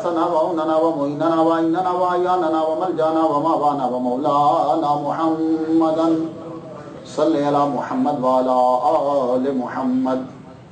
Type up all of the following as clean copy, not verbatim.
سناونا ومعيننا وعيننا وعياننا وملجانا وماوانا ومولانا محمدا صلی علی محمد وعلی آل محمد۔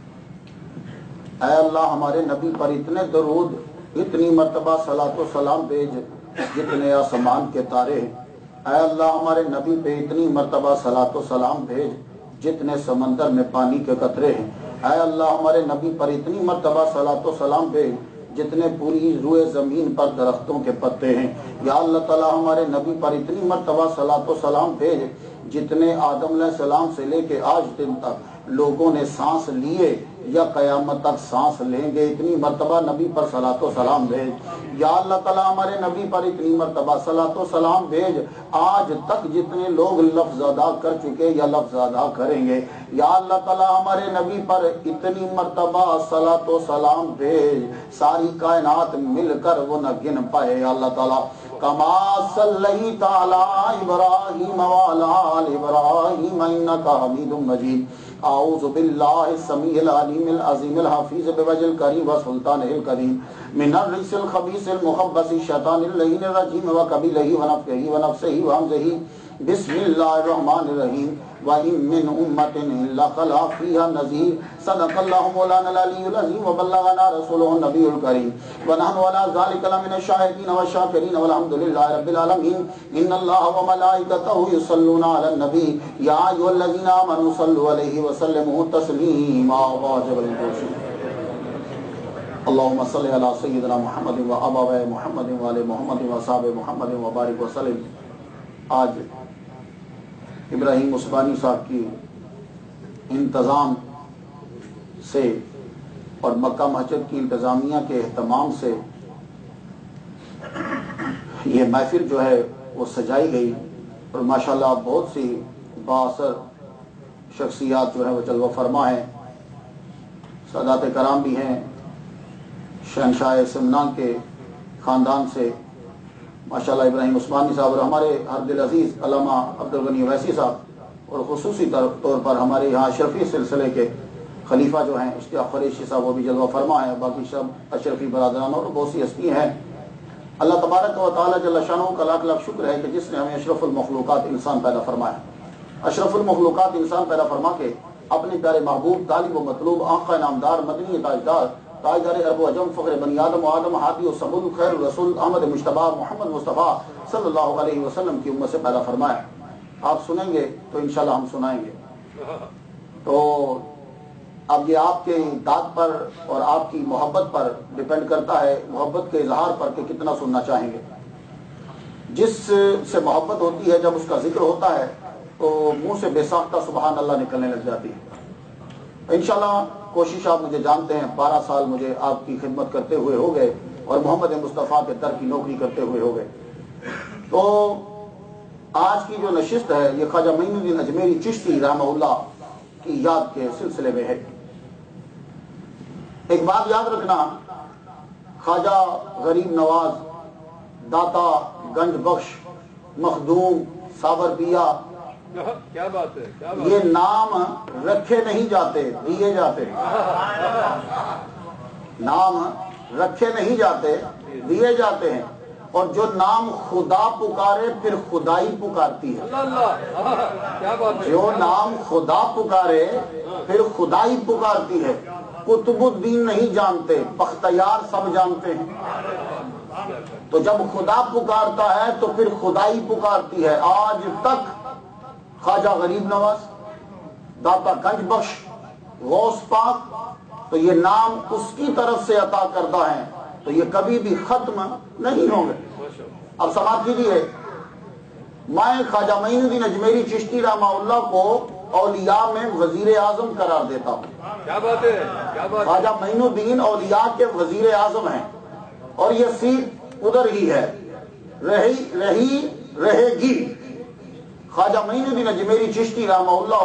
اے اللہ ہمارے نبی پر اتنے درود اتنی مرتبہ صلاۃ و سلام بھیج جتنے آسمان کے تارے ہیں۔ اے اللہ ہمارے نبی پہ اتنی مرتبہ صلاۃ و سلام بھیج جتنے سمندر میں پانی کے قطرے ہیں۔ اے اللہ ہمارے نبی پر اتنی مرتبہ صلاۃ و سلام بھیج جتنے پوری روئے زمین پر درختوں کے پتے ہیں۔ یا اللہ تعالی ہمارے نبی پر اتنی مرتبہ صلاۃ و سلام بھیج جتنے آدم علیہ السلام سے لے کے آج دن تک لوگوں نے سانس لیے یا قیامت تک سانس لیں گے، اتنی مرتبہ نبی پر صلاۃ و سلام بھیج۔ یا اللہ تعالیٰ ہمارے نبی پر اتنی مرتبہ صلاۃ و سلام بھیج آج تک جتنے لوگ لفظ ادا کر چکے یا لفظ ادا کریں گے۔ یا اللہ تعالیٰ ہمارے نبی پر اتنی مرتبہ صلاۃ و سلام بھیج ساری کائنات مل کر وہ نہ گن پائے۔ یا اللہ تعالیٰ کما صلیت علی ابراہیم وعلی آل ابراہیم انک حمید مجید۔ اعوذ باللہ السمیع العلیم العظیم الحفیظ بوجہ الکریم وسلطانہ الکریم من الرجس الخبیث المخبث الشیطان اللعین الرجیم وقبیلہ ونفخہ ونفثہ وہمزہ۔ بسم اللہ الرحمن الرحیم وَإِن مِّنْ أُمَّةٍ إِلَّا خَلَا فِيهَا نَذِيرٌ صدق اللہ مولانا العلی العظیم وبلغنا رسولہ النبی الکریم ونحن علی ذلک لمن الشاہدین والشاکرین والحمد للہ رب العالمین۔ ان اللہ وملائکتہ یصلون علی النبی یا ایھا الذین آمنوا صلوا علیہ وسلموا تسلیما۔ اللہم صل علی سیدنا محمد وآباء محمد وآل محمد وصحاب محمد وبارک وسلم۔ آج ابراہیم عثمانی صاحب کی انتظام سے اور مکہ مسجد کی انتظامیہ کے اہتمام سے یہ محفل جو ہے وہ سجائی گئی اور ماشاءاللہ بہت سی بااثر شخصیات جو ہیں وہ جلوہ فرما ہیں، سادات کرام بھی ہیں، شہنشاہ سمنان کے خاندان سے ماشاءاللہ ابراہیم عثمانی صاحب اور ہمارے ہر دل عزیز علامہ عبدالغنی اویسی صاحب اور خصوصی طور پر ہمارے یہاں اشرفی سلسلے کے خلیفہ جو ہیں اشتیاق قریشی صاحب وہ بھی جلوہ فرما ہیں، باقی سب اشرفی برادران اور بہت سی ہستی ہیں۔ اللہ تبارک و تعالیٰ جل شانہ کا لاکھ لاکھ شکر ہے کہ جس نے ہمیں اشرف المخلوقات انسان پیدا فرمایا، اشرف المخلوقات انسان پیدا فرما کے اپنے پیارے محبوب طالب و مطلوب آقا نامدار مدنی تاجدار تاجدار عرب و عجم فخر بنی آدم و آدم ہادی و سبل خیر الرسول احمد مجتبی محمد مصطفیٰ صلی اللہ علیہ وسلم کی امت سے پیدا فرمایا۔ آپ سنیں گے تو انشاءاللہ ہم سنائیں گے۔ تو اب یہ آپ کے داد پر اور آپ کی محبت پر ڈیپینڈ کرتا ہے، محبت کے اظہار پر کہ کتنا سننا چاہیں گے۔ جس سے محبت ہوتی ہے جب اس کا ذکر ہوتا ہے تو منہ سے بے ساختہ سبحان اللہ نکلنے لگ جاتی ہے۔ انشاءاللہ کوشش آپ مجھے جانتے ہیں، 12 سال مجھے آپ کی خدمت کرتے ہوئے ہو گئے اور محمد مصطفیٰ کے در کی نوکری کرتے ہوئے ہو گئے۔ تو آج کی جو نشست ہے یہ خواجہ معین الدین اجمیری چشتی رحمہ اللہ کی یاد کے سلسلے میں ہے۔ ایک بات یاد رکھنا، خواجہ غریب نواز، داتا، گنج بخش، مخدوم، ساور پیا، کیا بات ہے، یہ نام رکھے نہیں جاتے، دیے جاتے ہیں۔ نام رکھے نہیں جاتے، دیے جاتے ہیں، اور جو نام خدا پکارے پھر خدائی پکارتی ہے۔ جو نام خدا پکارے پھر خدائی پکارتی ہے۔ قطب الدین نہیں جانتے، بختیار سب جانتے ہیں۔ تو جب خدا پکارتا ہے تو پھر خدائی پکارتی ہے۔ آج تک خواجہ غریب نواز، داتا گنج بخش، غوث پاک، تو یہ نام اس کی طرف سے عطا کردہ ہیں، تو یہ کبھی بھی ختم نہیں ہوں گے۔ اب سماعت کیجیے، میں خواجہ معین الدین اجمیری چشتی رحمہ اللہ کو اولیاء میں وزیر اعظم قرار دیتا ہوں۔ کیا بات ہے، کیا بات ہے۔ خواجہ معین الدین اولیاء کے وزیر اعظم ہیں اور یہ سیٹ ادھر ہی ہے، رہے گی۔ خواجہ معین الدین اجمیری چشتی رحمہ اللہ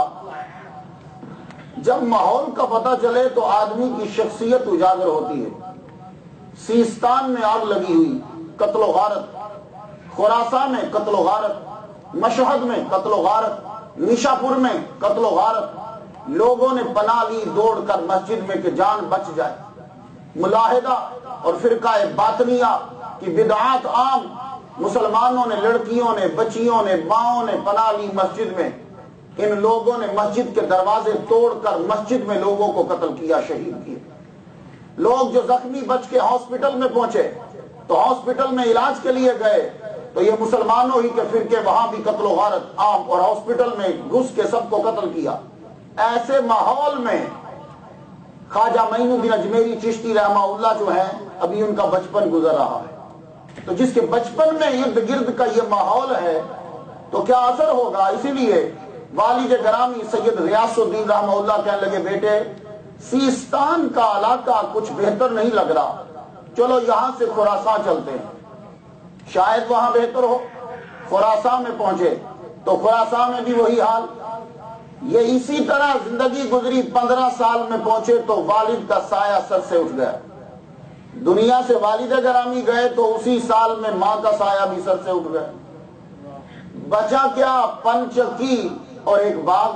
تعالی، جب ماحول کا پتہ چلے تو آدمی کی شخصیت اجاگر ہوتی ہے۔ سیستان میں آگ لگی ہوئی، قتل و غارت، خراسان میں قتل و غارت، مشہد میں قتل و غارت، نیشاپور میں قتل و غارت، لوگوں نے پناہ لی دوڑ کر مسجد میں کہ جان بچ جائے۔ ملاحدہ اور فرقہ باطنیہ کی بدعات عام، مسلمانوں نے، لڑکیوں نے، بچیوں نے، ماؤں نے پناہ لی مسجد میں، ان لوگوں نے مسجد کے دروازے توڑ کر مسجد میں لوگوں کو قتل کیا، شہید کیے۔ لوگ جو زخمی بچ کے ہاسپٹل میں پہنچے تو ہاسپٹل میں علاج کے لیے گئے تو یہ مسلمانوں ہی کے فرقے وہاں بھی قتل و غارت عام، اور ہاسپٹل میں گھس کے سب کو قتل کیا۔ ایسے ماحول میں خواجہ معین الدین اجمیری چشتی رحمہ اللہ جو ہیں، ابھی ان کا بچپن گزر رہا ہے، تو جس کے بچپن میں ارد گرد کا یہ ماحول ہے تو کیا اثر ہوگا؟ اسی لیے والد گرامی سید ریاض الدین رحمہ اللہ کہنے لگے، بیٹے سیستان کا علاقہ کچھ بہتر نہیں لگ رہا، چلو یہاں سے خراسان چلتے ہیں، شاید وہاں بہتر ہو۔ خراسان میں پہنچے تو خراسان میں بھی وہی حال۔ یہ اسی طرح زندگی گزری، 15 سال میں پہنچے تو والد کا سایہ سر سے اٹھ گیا۔ دنیا سے والد گرامی گئے تو اسی سال میں ماں کا سایہ بھی سر سے اٹھ گیا۔ بچا کیا؟ پنچکی اور ایک باغ۔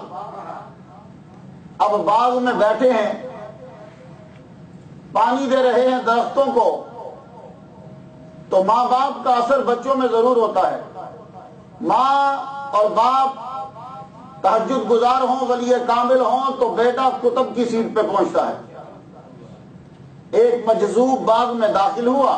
اب باغ میں بیٹھے ہیں، پانی دے رہے ہیں درختوں کو، تو ماں باپ کا اثر بچوں میں ضرور ہوتا ہے۔ ماں اور باپ تہجد گزار ہوں، ولی کامل ہوں، تو بیٹا کتب کی سیٹ پہ پہنچتا ہے۔ ایک مجذوب باغ میں داخل ہوا،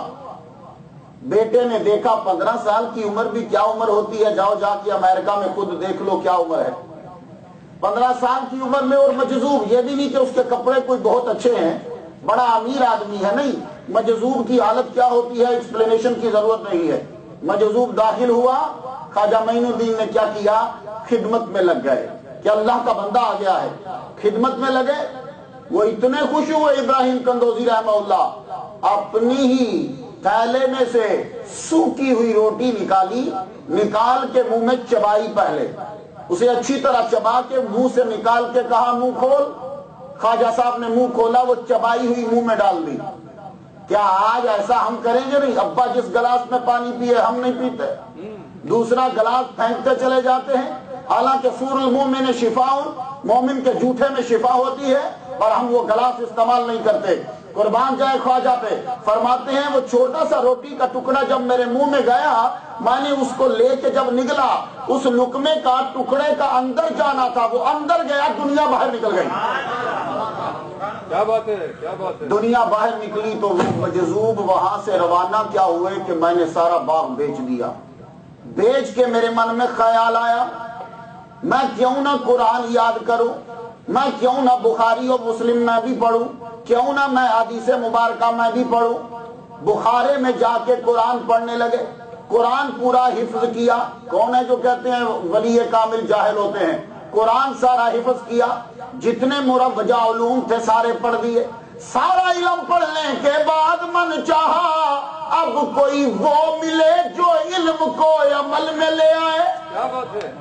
بیٹے نے دیکھا 15 سال کی عمر بھی کیا عمر ہوتی ہے، جاؤ جا کے امریکہ میں خود دیکھ لو کیا عمر ہے۔ 15 سال کی عمر میں، اور مجذوب، یہ بھی نہیں کہ اس کے کپڑے کوئی بہت اچھے ہیں، بڑا امیر آدمی ہے، نہیں، مجذوب کی حالت کیا ہوتی ہے ایکسپلینیشن کی ضرورت نہیں ہے۔ مجذوب داخل ہوا، خواجہ معین الدین نے کیا کیا؟ خدمت میں لگ گئے کہ اللہ کا بندہ آ گیا ہے، خدمت میں لگے۔ وہ اتنے خوش ہوئے ابراہیم کندوزی رحمہ اللہ، اپنی ہی تھیلے میں سے سوکھی ہوئی روٹی نکالی، نکال کے منہ میں چبائی، پہلے اسے اچھی طرح چبا کے منہ سے نکال کے کہا منہ کھول۔ خواجہ صاحب نے منہ کھولا، وہ چبائی ہوئی منہ میں ڈال دی۔ کیا آج ایسا ہم کریں گے؟ نہیں، ابا جس گلاس میں پانی پیے ہم نہیں پیتے، دوسرا گلاس پھینکتے چلے جاتے ہیں، حالانکہ سور المومن شفاء، مومن کے جھوٹے میں شفا ہوتی ہے، اور ہم وہ گلاس استعمال نہیں کرتے۔ قربان جائے خواجہ پہ، فرماتے ہیں وہ چھوٹا سا روٹی کا ٹکڑا جب میرے منہ میں گیا، میں نے اس کو لے کے جب نگلا، اس لقمے کا ٹکڑے کا اندر جانا تھا، وہ اندر گیا، دنیا باہر نکل گئی۔ کیا بات ہے، کیا بات ہے۔ دنیا باہر نکلی تو وہ مجذوب وہاں سے روانہ کیا ہوئے کہ میں نے سارا باغ بیچ دیا۔ بیچ کے میرے من میں خیال آیا، میں کیوں نہ قرآن یاد کروں، میں کیوں نہ بخاری اور مسلم میں بھی پڑھوں، کیوں نہ میں حدیث مبارکہ میں بھی پڑھوں۔ بخارے میں جا کے قرآن پڑھنے لگے، قرآن پورا حفظ کیا۔ کون ہے جو کہتے ہیں ولی کامل جاہل ہوتے ہیں؟ قرآن سارا حفظ کیا، جتنے مروجہ علوم تھے سارے پڑھ دیے۔ سارا علم پڑھنے کے بعد من چاہا اب کوئی وہ ملے جو علم کو عمل میں لے آئے۔ کیا بات ہے۔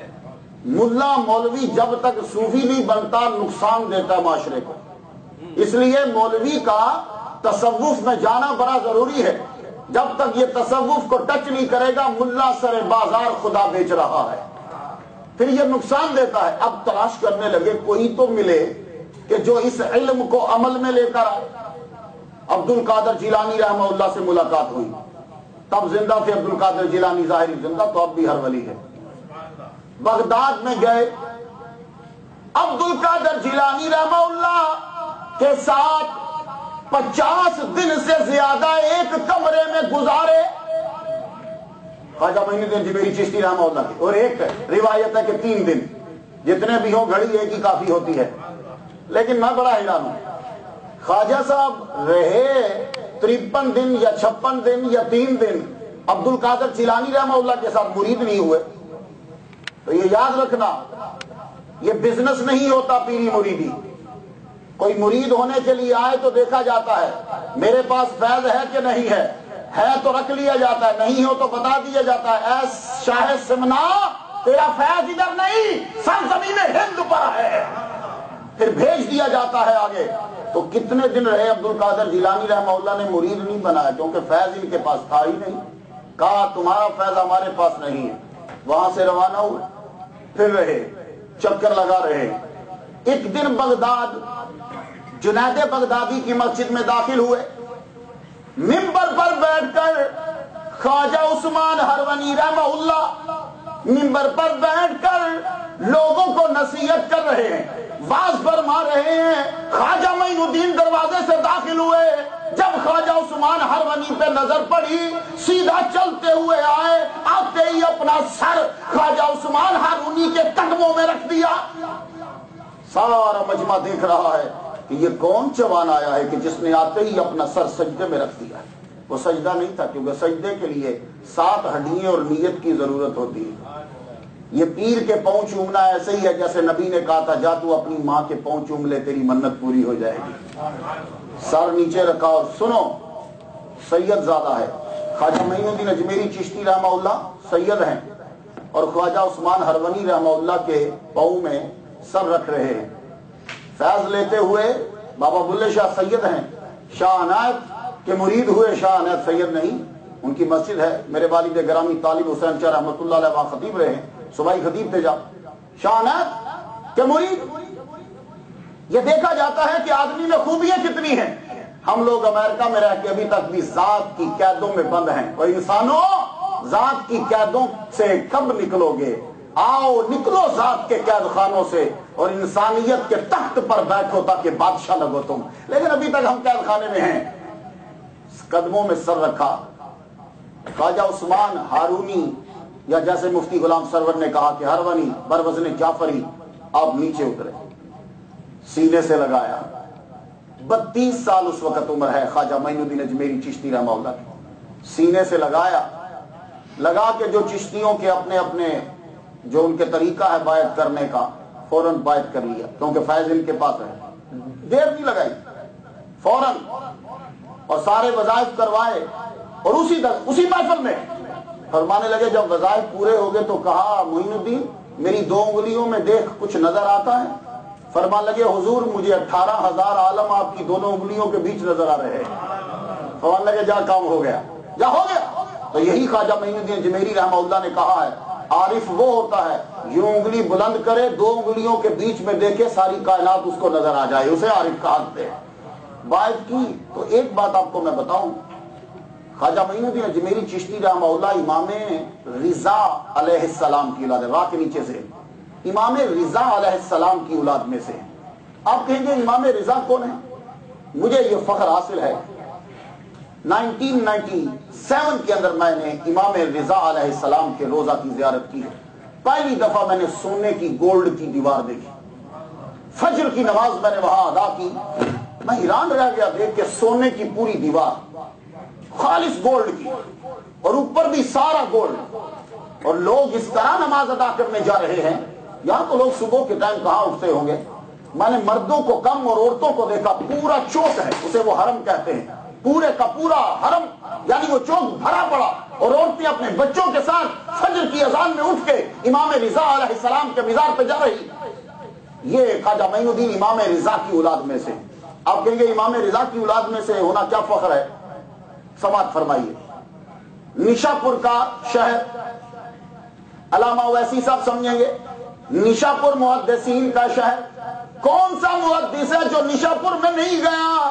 ملا مولوی جب تک صوفی نہیں بنتا نقصان دیتا ہے معاشرے کو، اس لیے مولوی کا تصوف میں جانا بڑا ضروری ہے۔ جب تک یہ تصوف کو ٹچ نہیں کرے گا، ملا سر بازار خدا بیچ رہا ہے، پھر یہ نقصان دیتا ہے۔ اب تلاش کرنے لگے کوئی تو ملے کہ جو اس علم کو عمل میں لے کر آئے۔ عبد القادر جیلانی رحمہ اللہ سے ملاقات ہوئی، تب زندہ تھے عبد القادر جیلانی، ظاہری زندہ تو اب بھی ہر ولی ہے۔ بغداد میں گئے، عبد القادر جیلانی رحمہ اللہ کے ساتھ 50 دن سے زیادہ ایک کمرے میں گزارے، خواجہ معین الدین اجمیری چشتی رحمہ اللہ کی، اور ایک روایت ہے کہ 3 دن، جتنے بھی ہوں گھڑی ایک ہی کافی ہوتی ہے۔ لیکن میں بڑا حیران ہوں، خواجہ صاحب رہے 53 دن یا 56 دن یا 3 دن عبد القادر جیلانی رحمہ اللہ کے ساتھ مرید نہیں ہوئے۔ تو یہ یاد رکھنا، یہ بزنس نہیں ہوتا پیری مریدی۔ کوئی مرید ہونے کے لیے آئے تو دیکھا جاتا ہے میرے پاس فیض ہے کہ نہیں ہے تو رکھ لیا جاتا ہے، نہیں ہو تو بتا دیا جاتا ہے، اے شاہ سمنا تیرا فیض ادھر نہیں سرزمین ہند پر ہے، پھر بھیج دیا جاتا ہے آگے۔ تو کتنے دن رہے عبد القادر جیلانی رحمہ اللہ نے، مرید نہیں بنایا کیونکہ فیض ان کے پاس تھا ہی نہیں۔ کہا تمہارا فیض ہمارے پاس نہیں ہے، وہاں سے روانہ ہوئے، پھر رہے، چکر لگا رہے۔ ایک دن بغداد جنید بغدادی کی مسجد میں داخل ہوئے، ممبر پر بیٹھ کر خواجہ عثمان ہرونی رحمہ اللہ ممبر پر بیٹھ کر لوگوں کو نصیحت کر رہے ہیں، واز فرما رہے ہیں۔ خواجہ معین الدین دروازے سے داخل ہوئے، جب خواجہ عثمان ہرونی پہ نظر پڑی سیدھا چلتے ہوئے آئے، آتے ہی اپنا سر خواجہ عثمان ہرونی کے قدموں میں رکھ دیا۔ سارا مجمع دیکھ رہا ہے کہ یہ کون جوان آیا ہے کہ جس نے آتے ہی اپنا سر سجدے میں رکھ دیا۔ وہ سجدہ نہیں تھا، کیونکہ سجدے کے لیے 7 ہڈییں اور نیت کی ضرورت ہوتی ہے۔ یہ پیر کے پاؤں چومنا ایسے ہی ہے جیسے نبی نے کہا تھا جا تو اپنی ماں کے پاؤں چوم لے، تیری منت پوری ہو جائے گی۔ سر نیچے رکھا اور سنو، سید زادہ ہے، خواجہ معین الدین اجمیری چشتی رحمہ اللہ سید ہیں، اور خواجہ عثمان ہرونی رحمہ اللہ کے پاؤں میں سر رکھ رہے ہیں۔ فیض لیتے ہوئے بابا بلے شاہ سید ہیں، شاہ عنایت کے مرید ہوئے، شاہ عنایت سید نہیں، ان کی مسجد ہے، میرے والد گرامی طالب حسین شاہ رحمۃ اللہ علیہ وہاں خطیب رہے ہیں، صوبائی خطیب تھے جب۔ شاہ عنایت کے مرید، یہ دیکھا جاتا ہے کہ آدمی میں خوبیاں کتنی ہیں۔ ہم لوگ امریکہ میں رہ کے ابھی تک بھی ذات کی قیدوں میں بند ہیں، اور انسانوں ذات کی قیدوں سے کب نکلو گے؟ آؤ نکلو ذات کے قید خانوں سے اور انسانیت کے تخت پر بیٹھو تاکہ بادشاہ لگو تم، لیکن ابھی تک ہم قید خانے میں ہیں۔ قدموں میں سر رکھا خواجہ عثمان ہارونی، یا جیسے مفتی غلام سرور نے کہا کہ ہرونی بروزن جعفری، آپ نیچے اترے، سینے سے لگایا۔ 32 سال اس وقت عمر ہے خواجہ معین الدین اجمیری چشتی رحمہ اللہ کی، سینے سے لگایا، لگا کے جو چشتیوں کے اپنے اپنے جو ان کے طریقہ ہے بیعت کرنے کا، فوراً بیعت کر لیا، کیونکہ فیض ان کے پاس ہے، دیر نہیں لگائی، فوراً، اور سارے وظائف کروائے، اور اسی محفل میں فرمانے لگے۔ جب وظائف پورے ہو گئے تو کہا معین الدین میری 2 انگلیوں میں دیکھ کچھ نظر آتا ہے؟ فرمانے لگے حضور مجھے 18,000 عالم آپ کی دونوں انگلیوں کے بیچ نظر آ رہے ہیں۔ فرمانے لگے جا کام ہو گیا، جا ہو گیا۔ تو یہی خواجہ معین الدین اجمیری رحمہ اللہ نے کہا ہے عارف وہ ہوتا ہے جو انگلی بلند کرے 2 انگلیوں کے بیچ میں دیکھے ساری کائنات اس کو نظر آ جائے، اسے عارف کہتے ہیں۔ بیعت کی تو ایک بات آپ کو میں بتاؤں، خواجہ معین الدین اجمیری چشتی رحمہ اللہ امام رضا علیہ السلام کی اولاد ہے، راہ کے نیچے سے امام رضا علیہ السلام کی اولاد میں سے۔ آپ کہیں گے امام رضا کون ہے؟ مجھے یہ فخر حاصل ہے 1997 کے اندر میں نے امام رضا علیہ السلام کے روزہ کی زیارت کی ہے۔ پہلی دفعہ میں نے سونے کی گولڈ کی دیوار دیکھی، فجر کی نماز میں نے وہاں ادا کی، میں حیران رہ گیا دیکھ کے، سونے کی پوری دیوار خالص گولڈ کی، اور اوپر بھی سارا گولڈ، اور لوگ اس طرح نماز ادا کرنے جا رہے ہیں۔ یہاں تو لوگ صبح کے ٹائم کہاں اٹھتے ہوں گے، میں نے مردوں کو کم اور عورتوں کو دیکھا، پورا چوک ہے، اسے وہ حرم کہتے ہیں، پورے کا پورا حرم، یعنی وہ چوک بھرا پڑا، اور عورتیں اپنے بچوں کے ساتھ فجر کی اذان میں اٹھ کے امام رضا علیہ السلام کے مزار پہ جا رہی۔ یہ خواجہ معین الدین امام رضا کی اولاد میں سے۔ آپ کہیں گے امام رضا کی اولاد میں سے ہونا کیا فخر ہے؟ سماعت فرمائیے، نشاپور کا شہر، علامہ اویسی صاحب سمجھیں گے، نشاپور محدثین کا شہر۔ کون سا محدث ہے جو نشاپور میں نہیں گیا؟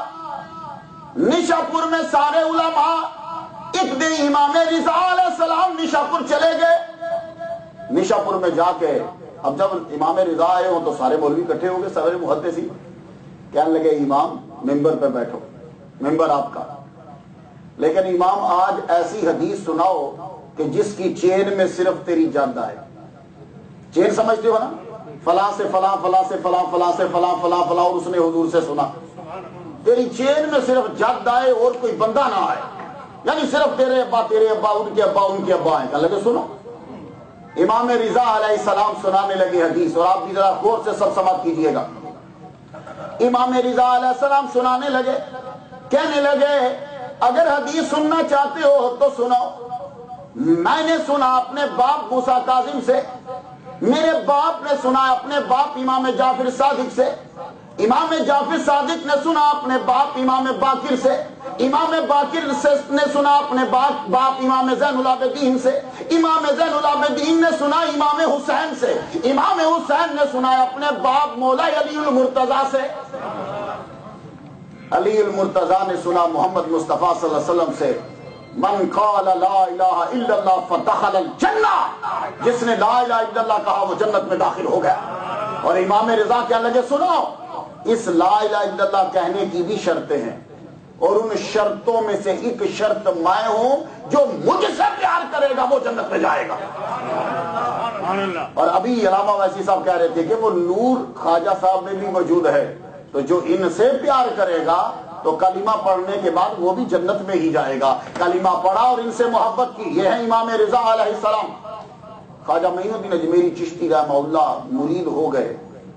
نشاپور میں سارے علماء۔ ایک دن امام رضا علیہ السلام نشاپور چلے گئے، نشاپور میں جا کے اب جب امام رضا آئے ہوں تو سارے مولوی اکٹھے ہو گئے، سارے محدثین کہنے لگے امام ممبر پہ بیٹھو، ممبر آپ کا، لیکن امام آج ایسی حدیث سناؤ کہ جس کی چین میں صرف تیری جد آئے۔ چین سمجھتے ہو نا، فلاں سے فلاں، فلاں سے فلاں، فلاں سے فلاں، فلاں فلاں، اور اس نے حضور سے سنا، تیری چین میں صرف جد آئے اور کوئی بندہ نہ آئے، یعنی صرف تیرے ابا، تیرے ابا، ان کے ابا، ان کے ابا آئے۔ کہنے لگے سنو، امام رضا علیہ السلام سنانے لگے حدیث، اور آپ بھی ذرا غور سے سب سماعت کیجئے گا۔ امام رضا علیہ السلام سنانے لگے، کہنے لگے اگر حدیث سننا چاہتے ہو تو سنو، میں نے سنا اپنے باپ موسیٰ کاظم سے، میرے باپ نے سنا اپنے باپ امام جعفر صادق سے، امام جعفر صادق نے سنا اپنے باپ امام باقر سے، امام باقر نے سنا اپنے باپ امام زین العابدین سے، امام زین العابدین نے سنا امام حسین سے، امام حسین نے سنا اپنے باپ مولا علی المرتضیٰ سے۔ علی المرتضیٰ نے سنا محمد مصطفیٰ صلی اللہ علیہ وسلم سے، من قال لا الہ الا اللہ فدخل الجنہ، جس نے لا الہ الا اللہ کہا وہ جنت میں داخل ہو گیا۔ اور امام رضا کیا لگے، سنو اس لا الہ الا اللہ کہنے کی بھی شرطیں ہیں، اور ان شرطوں میں سے ایک شرط میں ہوں، جو مجھ سے پیار کرے گا وہ جنت میں جائے گا۔ اور ابھی علامہ ویسی صاحب کہہ رہے تھے کہ وہ نور خواجہ صاحب میں بھی موجود ہے، تو جو ان سے پیار کرے گا تو کلمہ پڑھنے کے بعد وہ بھی جنت میں ہی جائے گا۔ کلمہ پڑھا اور ان سے محبت کی، یہ ہے امام رضا علیہ السلام۔ خواجہ معین الدین اجمیری چشتی رحمہ اللہ مرید ہو گئے،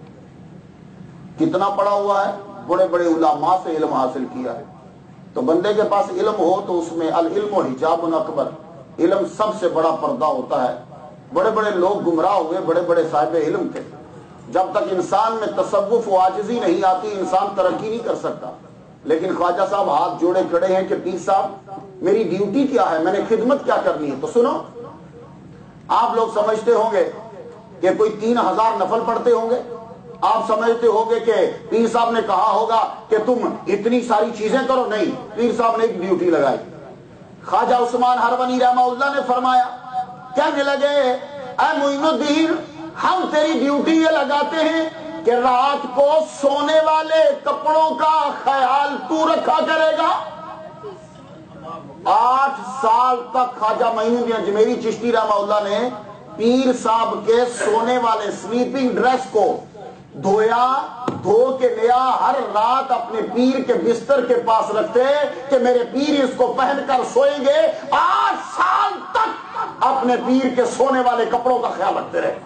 کتنا پڑھا ہوا ہے، بڑے بڑے علماء سے علم حاصل کیا ہے۔ تو بندے کے پاس علم ہو تو اس میں العلم حجاب اکبر، علم سب سے بڑا پردہ ہوتا ہے۔ بڑے بڑے لوگ گمراہ ہوئے، بڑے بڑے صاحب علم تھے۔ جب تک انسان میں تصوف و عاجزی نہیں آتی انسان ترقی نہیں کر سکتا۔ لیکن خواجہ صاحب ہاتھ جوڑے کھڑے ہیں کہ پیر صاحب میری ڈیوٹی کیا ہے، میں نے خدمت کیا کرنی ہے۔ تو سنو، آپ لوگ سمجھتے ہوں گے کہ کوئی 3000 نفل پڑھتے ہوں گے، آپ سمجھتے ہوں گے کہ پیر صاحب نے کہا ہوگا کہ تم اتنی ساری چیزیں کرو، نہیں، پیر صاحب نے ایک ڈیوٹی لگائی۔ خواجہ عثمان ہرونی رحمہ اللہ نے فرمایا، کہنے لگے اے معین الدین، ہم تیری ڈیوٹی یہ لگاتے ہیں کہ رات کو سونے والے کپڑوں کا خیال تو رکھا کرے گا۔ 8 سال تک خواجہ معین الدین اجمیری چشتی رحمہ اللہ نے پیر صاحب کے سونے والے سلیپنگ ڈریس کو دھویا، دھو کے لیا، ہر رات اپنے پیر کے بستر کے پاس رکھتے کہ میرے پیر اس کو پہن کر سوئیں گے۔ 8 سال تک اپنے پیر کے سونے والے کپڑوں کا خیال رکھتے رہے۔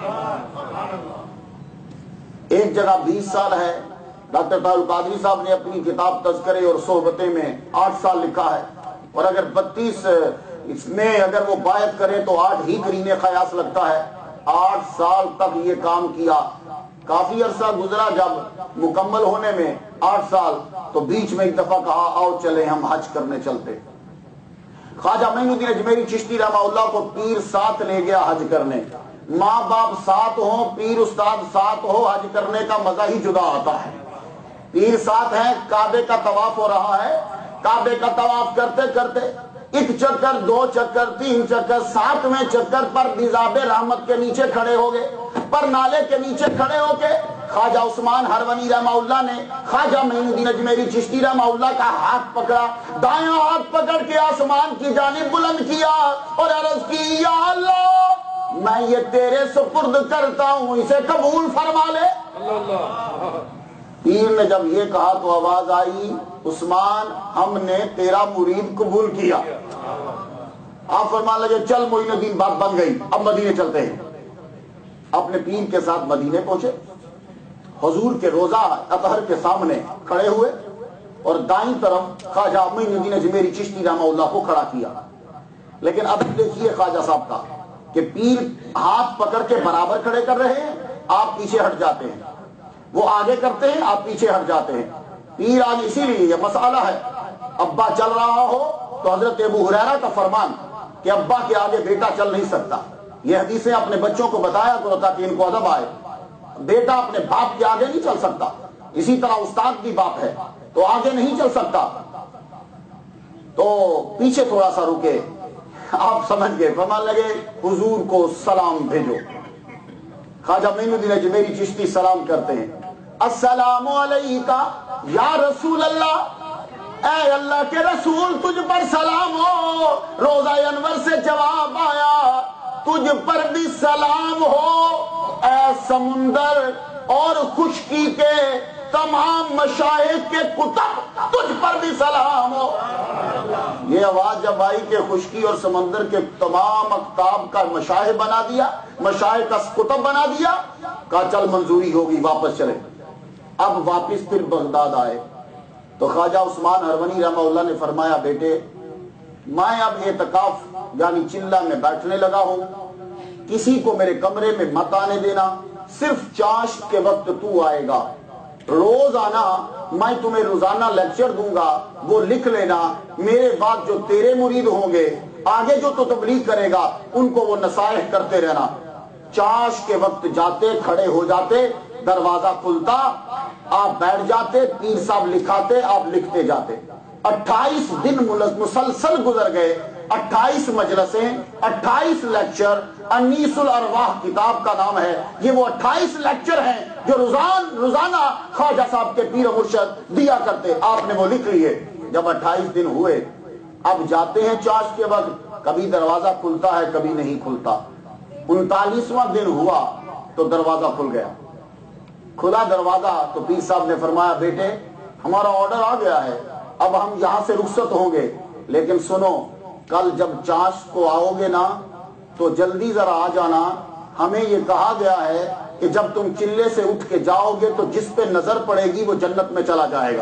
ایک جگہ 20 سال ہے، ڈاکٹر طاہر القادری صاحب نے اپنی کتاب تذکرے اور صحبتیں میں 8 سال لکھا ہے، اور اگر 32 اس میں اگر وہ بایعت کرے تو 8 ہی قرین قیاس لگتا ہے۔ 8 سال تک یہ کام کیا۔ کافی عرصہ گزرا، جب مکمل ہونے میں 8 سال، تو بیچ میں ایک دفعہ کہا آؤ چلے ہم حج کرنے چلتے۔ خواجہ معین الدین اجمیری چشتی رحمہ اللہ کو پیر ساتھ لے گیا حج کرنے۔ ماں باپ ساتھ ہوں، پیر استاد ساتھ ہو، حج کرنے کا مزہ ہی جدا آتا ہے۔ پیر ساتھ ہیں، کعبے کا طواف ہو رہا ہے، کعبے کا طواف کرتے کرتے 1 چکر، 2 چکر، 3 چکر، 7ویں چکر پر نظام رحمت کے نیچے کھڑے ہو گئے، پر نالے کے نیچے کھڑے ہو کے خواجہ عثمان ہرونی رحمہ اللہ نے خواجہ معین الدین اجمیری چشتی رحمہ اللہ کا ہاتھ پکڑا، دایاں ہاتھ پکڑ کے آسمان کی جانب بلند کیا اور عرض کی، یا اللہ میں یہ تیرے سپرد کرتا ہوں، اسے قبول فرما لے۔ پیر نے جب یہ کہا تو آواز آئی، عثمان ہم نے تیرا مرید قبول کیا۔ آپ فرمان لگے چل معین الدین، بات بن گئی، اب مدینے چلتے ہیں۔ اپنے پیر کے ساتھ مدینے پہنچے، حضور کے روضہ اطہر کے سامنے کھڑے ہوئے اور دائیں طرف خواجہ معین الدین اجمیری چشتی رحمہ اللہ کو کھڑا کیا۔ لیکن اب دیکھیے خواجہ صاحب کا کہ پیر ہاتھ پکڑ کے برابر کھڑے کر رہے ہیں، آپ پیچھے ہٹ جاتے ہیں، وہ آگے کرتے ہیں، آپ پیچھے ہٹ جاتے ہیں۔ پیر آگے، اسی لیے یہ مسئلہ ہے، ابا چل رہا ہو تو حضرت ابو ہریرہ کا فرمان کہ ابا کے آگے بیٹا چل نہیں سکتا، یہ حدیثیں اپنے بچوں کو بتایا کرو تاکہ ان کو ادب آئے۔ بیٹا اپنے باپ کے آگے نہیں چل سکتا، اسی طرح استاد بھی باپ ہے تو آگے نہیں چل سکتا، تو پیچھے تھوڑا سا رکے۔ آپ سمجھ گئے، فرمان لگے حضور کو سلام بھیجو۔ خواجہ معین الدین اجمیری چشتی سلام کرتے ہیں، السلام علیکہ یا رسول اللہ، اے اللہ کے رسول تجھ پر سلام ہو۔ روضہ انور سے جواب آیا، تجھ پر بھی سلام ہو اے سمندر اور خشکی کے تمام مشائخ کے کتب، تجھ پر بھی سلام ہو۔ یہ آواز جب آئی کہ خشکی اور سمندر کے تمام اقطاب کا مشائخ بنا دیا، مشائخ کا کتب بنا دیا، کہا چل منظوری ہوگی، واپس چلے۔ اب واپس پھر بغداد آئے تو خواجہ عثمان ہرونی رحمہ اللہ نے فرمایا، بیٹے میں اب اعتکاف یعنی چلہ میں بیٹھنے لگا ہوں، کسی کو میرے کمرے میں مت آنے دینا، صرف چاشت کے وقت تو آئے گا، روزانہ میں تمہیں روزانہ لیکچر دوں گا، وہ لکھ لینا، میرے بعد جو تیرے مرید ہوں گے، آگے جو تو تبلیغ کرے گا، ان کو وہ نصائح کرتے رہنا۔ چاش کے وقت جاتے، کھڑے ہو جاتے، دروازہ کھلتا، آپ بیٹھ جاتے، پیر صاحب لکھاتے، آپ لکھتے جاتے۔ 28 دن مسلسل گزر گئے، 28 مجلسیں، 28 لیکچر۔ انیس الارواح کتاب کا نام ہے، یہ وہ 28 لیکچر ہیں جو روزانہ خواجہ صاحب کے پیر و مرشد دیا کرتے، آپ نے وہ لکھ لیے۔ جب 28 دن ہوئے، اب جاتے ہیں چاشت کے وقت، کبھی دروازہ کھلتا ہے کبھی نہیں کھلتا۔ 39واں دن ہوا تو دروازہ کھل گیا۔ کھلا دروازہ تو پیر صاحب نے فرمایا بیٹے ہمارا آرڈر آ گیا ہے، اب ہم یہاں سے رخصت ہوں گے، لیکن سنو کل جب چاشت کو آؤ گے نا تو جلدی ذرا آ جانا، ہمیں یہ کہا گیا ہے کہ جب تم چلے سے اٹھ کے جاؤ گے تو جس پہ نظر پڑے گی وہ جنت میں چلا جائے گا۔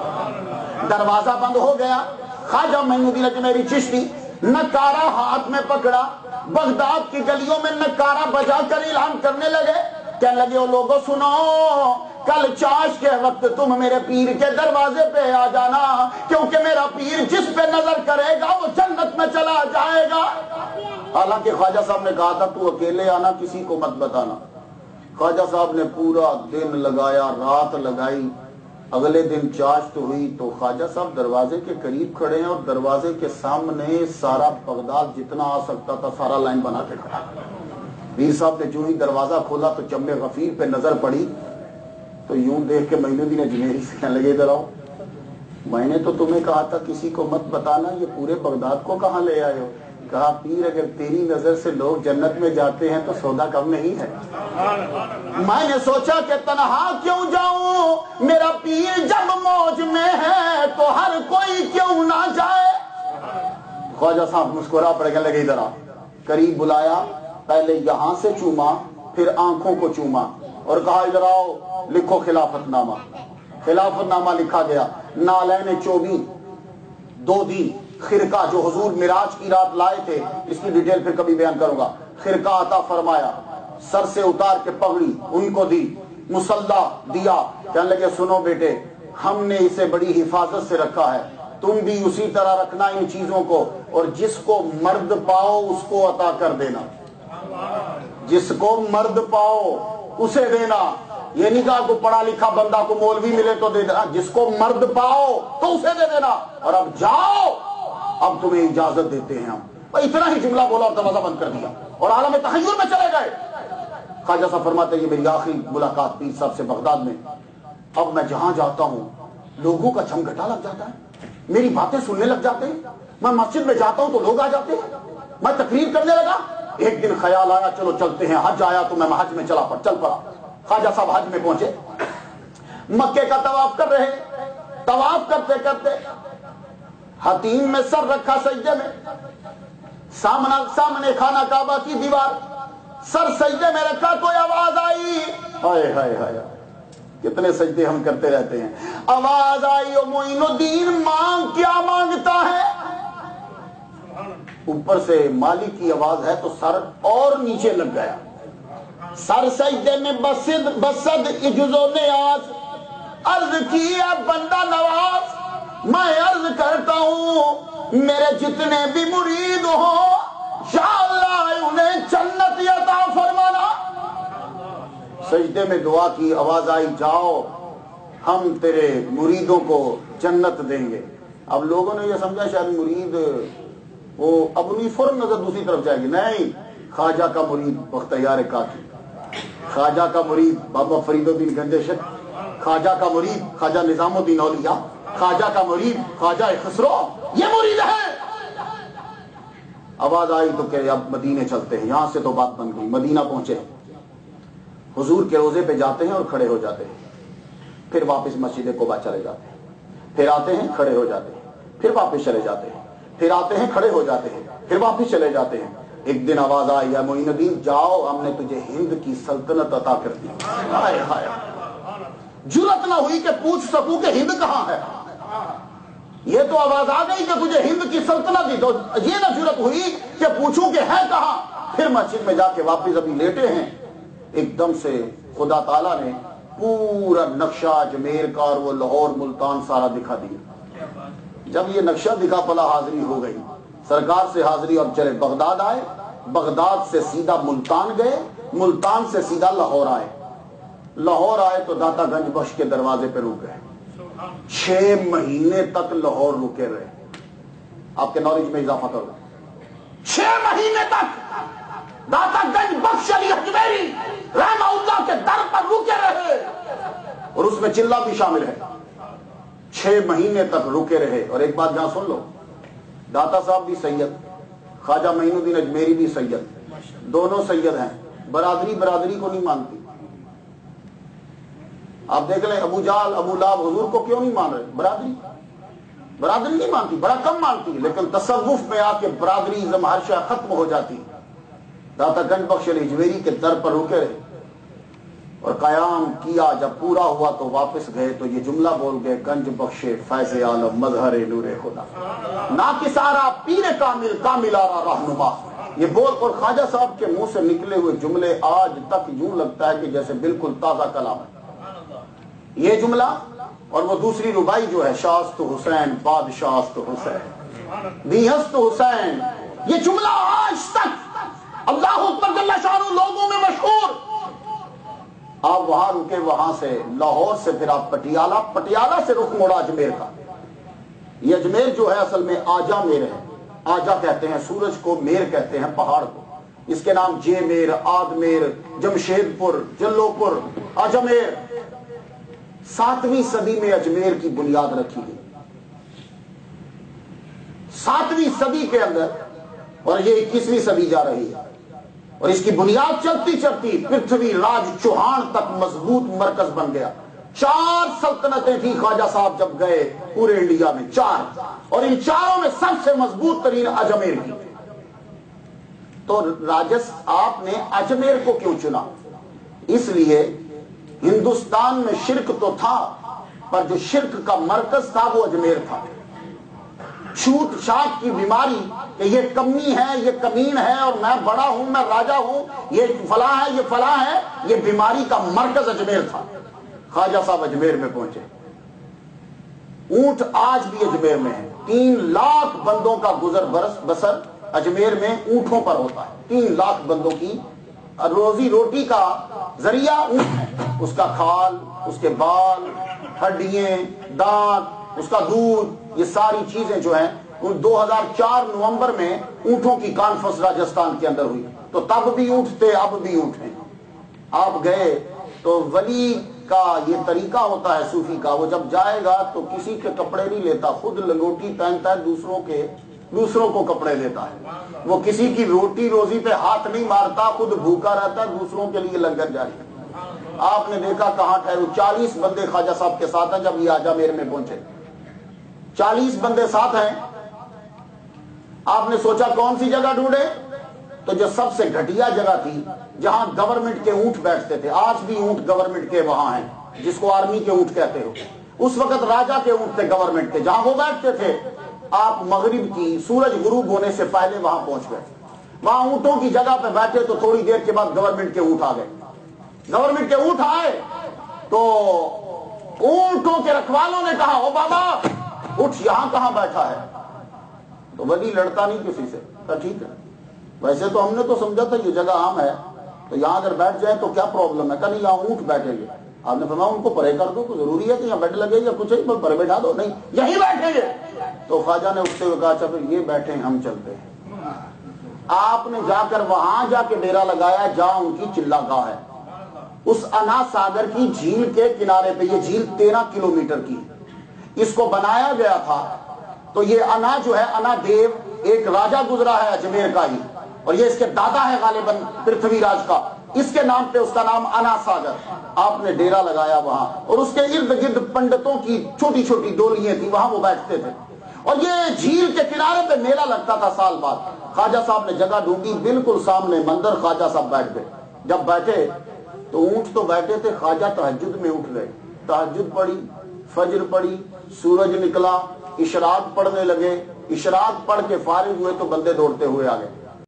دروازہ بند ہو گیا۔ خواجہ معین الدین اجمیری چشتی نکارا ہاتھ میں پکڑا، بغداد کی گلیوں میں نکارا بجا کر اعلان کرنے لگے، کہنے لگے او لوگوں سنو، کل چاش کے وقت تم میرے پیر کے دروازے پہ آ جانا، کیونکہ میرا پیر جس پہ نظر کرے گا وہ جنت میں چلا جائے گا۔ حالانکہ خواجہ صاحب نے کہا تھا تو اکیلے آنا، کسی کو مت بتانا۔ خواجہ صاحب نے پورا دن لگایا، رات لگائی۔ اگلے دن چاشت ہوئی تو خواجہ صاحب دروازے کے قریب کھڑے ہیں اور دروازے کے سامنے سارا بغداد جتنا آ سکتا تھا سارا لائن بنا کے کھڑا۔ پیر صاحب نے جو ہی دروازہ کھولا تو چمبے غفیر پہ نظر پڑی تو یوں دیکھ کے معین الدین اجمیری سے کہنے لگے ادھر آؤ، میں نے تو تمہیں کہا تھا کسی کو مت بتانا، یہ پورے بغداد کو کہاں لے آئے ہو؟ کہا پیر اگر تیری نظر سے لوگ جنت میں جاتے ہیں تو سودا کم نہیں ہے۔ میں نے سوچا کہ تنہا کیوں جاؤں، میرا پیر جب موج میں ہے تو ہر کوئی کیوں نہ جائے۔ خواجہ صاحب مسکرا پڑ گئے، لگے ادھر آ، قریب بلایا، پہلے یہاں سے چوما پھر آنکھوں کو چوما اور کہا ادھر آؤ لکھو خلافت نامہ۔ خلافت نامہ لکھا گیا، نالین چوبی 2 دن، خرقہ جو حضور معراج کی رات لائے تھے، اس کی ڈیٹیل پھر کبھی بیان کروں گا، خرقہ عطا فرمایا، سر سے اتار کے پگڑی ان کو دی، مصلی دیا، کہنے لگے سنو بیٹے ہم نے اسے بڑی حفاظت سے رکھا ہے، تم بھی اسی طرح رکھنا ان چیزوں کو، اور جس کو مرد پاؤ اس کو عطا کر دینا، جس کو مرد پاؤ اسے دینا۔ یہ نہیں کہا کو پڑھا لکھا بندہ کو مولوی ملے تو دے دینا، جس کو مرد پاؤ تو اسے دے دینا، اور اب جاؤ اب تمہیں اجازت دیتے ہیں ہم۔ اتنا ہی جملہ بولا اور دروازہ بند کر دیا اور عالم تحیر میں چلے گئے۔ خواجہ صاحب فرماتے ہیں یہ میری آخری ملاقات پیر صاحب سے بغداد میں، اب میں جہاں جاتا ہوں لوگوں کا چمگٹا لگ جاتا ہے، میری باتیں سننے لگ جاتے ہیں، میں مسجد میں جاتا ہوں تو لوگ آ جاتے ہیں، میں تقریر کرنے لگا۔ ایک دن خیال آیا چلو چلتے ہیں، حج آیا تو میں حج میں چل پڑا۔ خواجہ صاحب حج میں پہنچے، مکے کا طواف کر رہے، طواف کرتے کرتے حتیم میں سر رکھا سجدے میں، سامنے خانہ کعبہ کی دیوار، سر سجدے میں رکھا، کوئی آواز آئی، ہائے ہائے ہائے کتنے سجدے ہم کرتے رہتے ہیں، آواز آئی او معین الدین مانگ، کیا مانگتا ہے؟ اوپر سے مالک کی آواز ہے تو سر اور نیچے لگ گیا، سر سجدے میں بسد عجز و نیاز، عرض کی ہے بندہ نواز، میں عرض کرتا ہوں میرے جتنے بھی مرید ہوں یا اللہ انہیں جنت عطا فرمانا۔ سجدے میں دعا کی، آواز آئی جاؤ ہم تیرے مریدوں کو جنت دیں گے۔ اب لوگوں نے یہ سمجھا شاید مرید وہ اپنی فوراً نظر دوسری طرف جائے گی، نہیں، خواجہ کا مرید بختیار کاکی، خواجہ کا مرید بابا فرید الدین گنجشک، خواجہ کا مرید خواجہ نظام الدین اولیاء، خواجہ کا مرید خواجہ خسرو، یہ مرید ہے۔ آواز آئی تو کہ اب مدینے چلتے ہیں، یہاں سے تو بات بن گئی۔ مدینہ پہنچے، حضور کے روضے پہ جاتے ہیں اور کھڑے ہو جاتے ہیں، پھر واپس مسجد قباء چلے جاتے ہیں، پھر آتے ہیں کھڑے ہو جاتے ہیں، پھر واپس چلے جاتے ہیں، پھر آتے ہیں کھڑے ہو جاتے ہیں، پھر واپس چلے جاتے ہیں۔ ایک دن آواز آئی یا معین الدین جاؤ ہم نے تجھے ہند کی سلطنت عطا کر دی۔ ہائے ہائے، جرأت نہ ہوئی کہ پوچھ سکوں کہ ہند کہاں ہے، یہ تو آواز آ گئی کہ تجھے ہند کی سلطنت دی، تو یہ نہ جرأت ہوئی کہ پوچھوں کہ ہے کہاں۔ پھر مسجد میں جا کے واپس ابھی لیٹے ہیں، ایک دم سے خدا تعالیٰ نے پورا نقشہ اجمیر کا اور وہ لاہور ملتان سارا دکھا دیا۔ جب یہ نقشہ دکھا پلا حاضری ہو گئی، سرکار سے حاضری اور چلے بغداد آئے، بغداد سے سیدھا ملتان گئے، ملتان سے سیدھا لاہور آئے۔ لاہور آئے تو داتا گنج بخش کے دروازے پہ رک گئے. 6 مہینے تک لاہور رکے رہے. آپ کے نالج میں اضافہ کرو. 6 مہینے تک داتا گنج بخش علی اجمیری رحمہ اللہ کے در پر رکے رہے, اور اس میں چلہ بھی شامل ہے. 6 مہینے تک رکے رہے. اور ایک بات جہاں سن لو, داتا صاحب بھی سید, خواجہ معین الدین اجمیری بھی سید, دونوں سید ہیں. برادری برادری کو نہیں مانتی. آپ دیکھ لیں ابو جہل ابو لہب حضور کو کیوں نہیں مان رہے؟ برادری نہیں مانتی, بڑا کم مانتی, لیکن تصوف میں آ کے برادری ازم ہر شے ختم ہو جاتی. داتا گنج بخش علی اجمیری کے در پر رکے رہے اور قیام کیا. جب پورا ہوا تو واپس گئے تو یہ جملہ بول گئے, گنج بخش فیض عالم مظہر نور خدا, ناکسارا پیر کامل کاملارا رہنما. یہ بول اور خواجہ صاحب کے منہ سے نکلے ہوئے جملے آج تک یوں لگتا ہے کہ جیسے بالکل تازہ کلام ہے. یہ جملہ اور وہ دوسری ربائی جو ہے, شاست حسین بادشاست حسین دیہست حسین, یہ جملہ آج تک اللہ اکبر جل شانہ لوگوں میں مشہور. آپ وہاں رکے, وہاں سے لاہور سے پھر آپ پٹیالہ سے رخ موڑا اجمیر کا. یہ اجمیر جو ہے اصل میں آجا میر ہے. آجا کہتے ہیں سورج کو, میر کہتے ہیں پہاڑ کو. اس کے نام جے میر, آد میر, جمشید پور, جلو پور, اجمیر. 7ویں صدی میں اجمیر کی بنیاد رکھی گئی. 7ویں صدی کے اندر, اور یہ 21ویں صدی جا رہی ہے, اور اس کی بنیاد چلتی چلتی پرتھوی راج چوہان تک مضبوط مرکز بن گیا. 4 سلطنتیں تھی خواجہ صاحب جب گئے پورے انڈیا میں, 4, اور ان 4 میں سب سے مضبوط ترین اجمیر کی. تو آپ نے اجمیر کو کیوں چنا؟ اس لیے ہندوستان میں شرک تو تھا, پر جو شرک کا مرکز تھا وہ اجمیر تھا. چھوٹ چھاٹ کی بیماری کہ یہ کمی ہے, یہ کمین ہے, اور میں بڑا ہوں, میں راجا ہوں, یہ فلاں ہے, یہ فلاں ہے, یہ بیماری کا مرکز اجمیر تھا. خواجہ صاحب اجمیر میں پہنچے. اونٹ آج بھی اجمیر میں ہے. 3 لاکھ بندوں کا گزر بسر اجمیر میں اونٹوں پر ہوتا ہے. 3 لاکھ بندوں کی روزی روٹی کا ذریعہ اونٹ ہے. اس کا کھال, اس کے بال, ہڈیاں, دانت, اس کا دودھ, یہ ساری چیزیں جو ہیں. 2004 نومبر میں اونٹوں کی کانفرنس راجستھان کے اندر ہوئی, تو تب بھی اونٹ تھے, اب بھی اونٹ ہیں. آپ گئے تو ولی کا یہ طریقہ ہوتا ہے صوفی کا, وہ جب جائے گا تو کسی کے کپڑے نہیں لیتا, خود لنگوٹی پہنتا ہے, دوسروں کو کپڑے دیتا ہے. وہ کسی کی روٹی روزی پہ ہاتھ نہیں مارتا, خود بھوکا رہتا ہے, دوسروں کے لیے لنگر جاری ہے. آپ نے دیکھا کہاں ٹھہرو. 40 بندے خواجہ صاحب کے ساتھ ہیں. جب یہ اجمیر میں پہنچے 40 بندے ساتھ ہیں. آپ نے سوچا کون سی جگہ ڈھونڈے, تو جو سب سے گھٹیا جگہ تھی جہاں گورنمنٹ کے اونٹ بیٹھتے تھے. آج بھی اونٹ گورنمنٹ کے وہاں ہیں, جس کو آرمی کے اونٹ کہتے ہو. اس وقت راجا کے اونٹ تھے گورنمنٹ کے, جہاں وہ بیٹھتے تھے. آپ مغرب کی سورج غروب ہونے سے پہلے وہاں پہنچ گئے. وہاں اونٹوں کی جگہ پہ بیٹھے تو تھوڑی دیر کے بعد گورنمنٹ کے اونٹ آ گئے. گورنمنٹ کے اونٹ آئے تو اونٹوں کے رکھوالوں نے کہا, او بابا اٹھ, یہاں کہاں بیٹھا ہے؟ تو ولی لڑتا نہیں کسی سے. کہا ٹھیک ہے, ویسے تو ہم نے تو سمجھا تھا یہ جگہ عام ہے, تو یہاں اگر بیٹھ جائیں تو کیا پرابلم ہے؟ کہا نہیں, یہاں اونٹ بیٹھیں گے. آپ نے فرمایا ان کو پرے کر دو, ضروری ہے کہ یہاں بیٹھ لگے یا کچھ ہے, پرے بیٹھا دو. نہیں, یہیں بیٹھیں گے. تو خواجہ نے اٹھتے ہوئے کہا اچھا پھر یہ بیٹھیں, ہم چلتے ہیں. آپ نے جا کر وہاں جا کے ڈیرا لگایا جہاں ان کی چلہ گاہ ہے. اس انا ساگر کی جھیل کے کنارے پہ, یہ جھیل 13 کلومیٹر کی, اس کو بنایا گیا تھا. تو یہ انا جو ہے, انا دیو ایک راجہ گزرا ہے اجمیر کا ہی, اور یہ اس کے دادا ہے غالباً پرتھوی راج کا. اس کے نام پہ اس کا نام انا ساگر. آپ نے ڈیرا لگایا وہاں, اور اس کے ارد گرد پنڈتوں کی چھوٹی چھوٹی ڈولیاں تھی, وہاں وہ بیٹھتے تھے. اور یہ جھیل کے کنارے پہ میلہ لگتا تھا سال بعد. خواجہ صاحب نے جگہ ڈھونڈی, بالکل سامنے مندر. خواجہ صاحب بیٹھ گئے. جب بیٹھے تو اونٹ تو بیٹھے تھے, خواجہ تہجد میں اٹھ گئے. تہجد پڑھی, فجر پڑھی, سورج نکلا, اشراق پڑھنے لگے. اشراق پڑھ کے فارغ ہوئے تو بندے دوڑتے ہوئے آ گئے.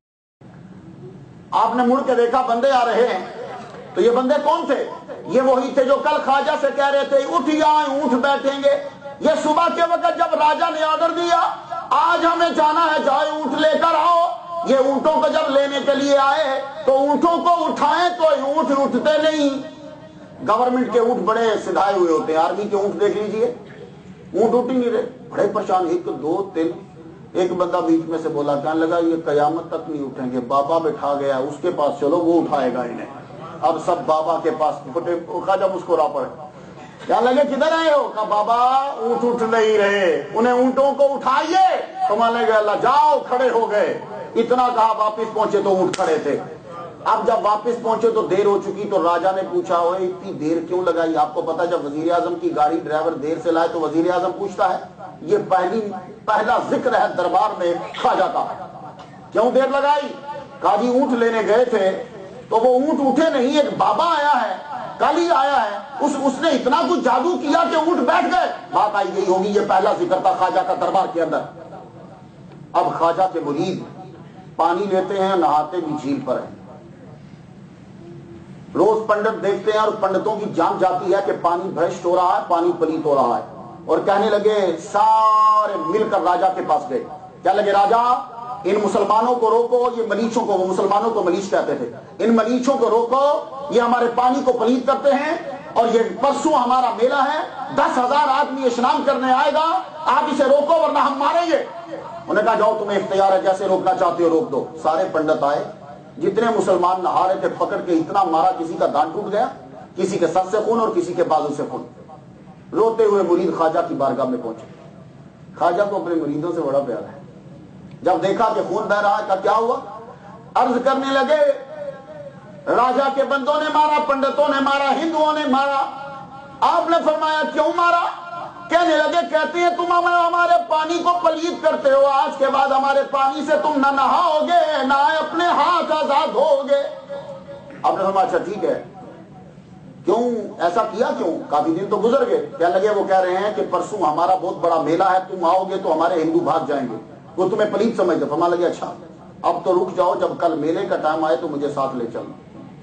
آپ نے مڑ کے دیکھا بندے آ رہے ہیں, تو یہ بندے کون تھے؟ یہ وہی تھے جو کل خواجہ سے کہہ رہے تھے اٹھ جائیں, اونٹ بیٹھیں گے. یہ صبح کے وقت جب راجا نے آرڈر دیا آج ہمیں جانا ہے, جائے اونٹ لے کر آؤ, یہ اونٹوں کو جب لینے کے لیے آئے تو اونٹوں کو اٹھائیں تو اونٹ اٹھتے نہیں. गवर्नमेंट के ऊंट बड़े सिधाए हुए होते हैं, आर्मी के ऊंट देख लीजिए, ऊंट उठ ही नहीं रहे, बड़े परेशान। एक दो तीन, एक बंदा बीच में से बोला, कहने लगा ये कयामत तक नहीं उठेंगे, बाबा बैठा गया उसके पास चलो वो उठाएगा इन्हें। अब सब बाबा के पास फुटे, ख्वाजा मुस्कुरा पड़े, क्या लगे किधर आए हो? कहा बाबा ऊंट उठ नहीं रहे, उन्हें ऊंटों को उठाइए। तो मान लगे अल्लाह, जाओ, खड़े हो गए। इतना कहा, वापिस पहुंचे तो ऊंट खड़े थे। अब जब वापस पहुंचे तो देर हो चुकी, तो राजा ने पूछा, ओए इतनी देर क्यों लगाई? आपको पता जब वजीर आजम की गाड़ी ड्राइवर देर से लाए तो वजीर आजम पूछता है, ये पहला जिक्र है दरबार में ख्वाजा का, क्यों देर लगाई? कहा जी ऊंट लेने गए थे तो वो ऊंट उठे नहीं, एक बाबा आया है, कल ही आया है, उसने इतना कुछ जादू किया कि ऊंट बैठ गए। बात आई गई होगी, ये पहला जिक्र था ख्वाजा का दरबार के अंदर। अब ख्वाजा के मुरीद पानी लेते हैं, नहाते भी झील पर है। रोज पंडित देखते हैं और पंडितों की जान जाती है कि पानी भ्रष्ट हो रहा है, पानी पलीत हो रहा है, और कहने लगे, सारे मिलकर राजा के पास गए। क्या लगे, राजा इन मुसलमानों को रोको, ये मलीचों को, वो मुसलमानों को मलीच कहते थे, इन मलीचों को रोको, ये हमारे पानी को पलीत करते हैं, और ये परसों हमारा मेला है, 10,000 आदमी स्नान करने आएगा, आप इसे रोको वरना हम मारेंगे। उन्होंने कहा जाओ तुम्हें इख्तियार है, जैसे रोकना चाहते हो रोक दो। सारे पंडित आए, जितने मुसलमान नहा रहे थे पकड़ के इतना मारा, किसी का दांत टूट गया, किसी के सर से खून और किसी के बाजू से खून। रोते हुए मुरीद ख्वाजा की बारगाह में पहुंचे। ख्वाजा को अपने मुरीदों से बड़ा प्यार है। जब देखा कि खून बह रहा है, का क्या हुआ? अर्ज करने लगे, राजा के बंदों ने मारा, पंडितों ने मारा, हिंदुओं ने मारा। आपने फरमाया क्यों मारा? कहने लगे, कहते हैं तुम हमारे पानी को पलीत करते हो, आज के बाद हमारे पानी से तुम न नहाओगे ना अपने हाथ आजाद होगे। आपने फरमाया अच्छा ठीक है, क्यों ऐसा किया, क्यों? काफी दिन तो गुजर गए। क्या लगे, वो कह रहे हैं कि परसों हमारा बहुत बड़ा मेला है, तुम आओगे तो हमारे हिंदू भाग जाएंगे, वो तुम्हें पलीत समझते। फरमा लगे अच्छा अब तो रुक जाओ, जब कल मेले का टाइम आए तो मुझे साथ ले चलो।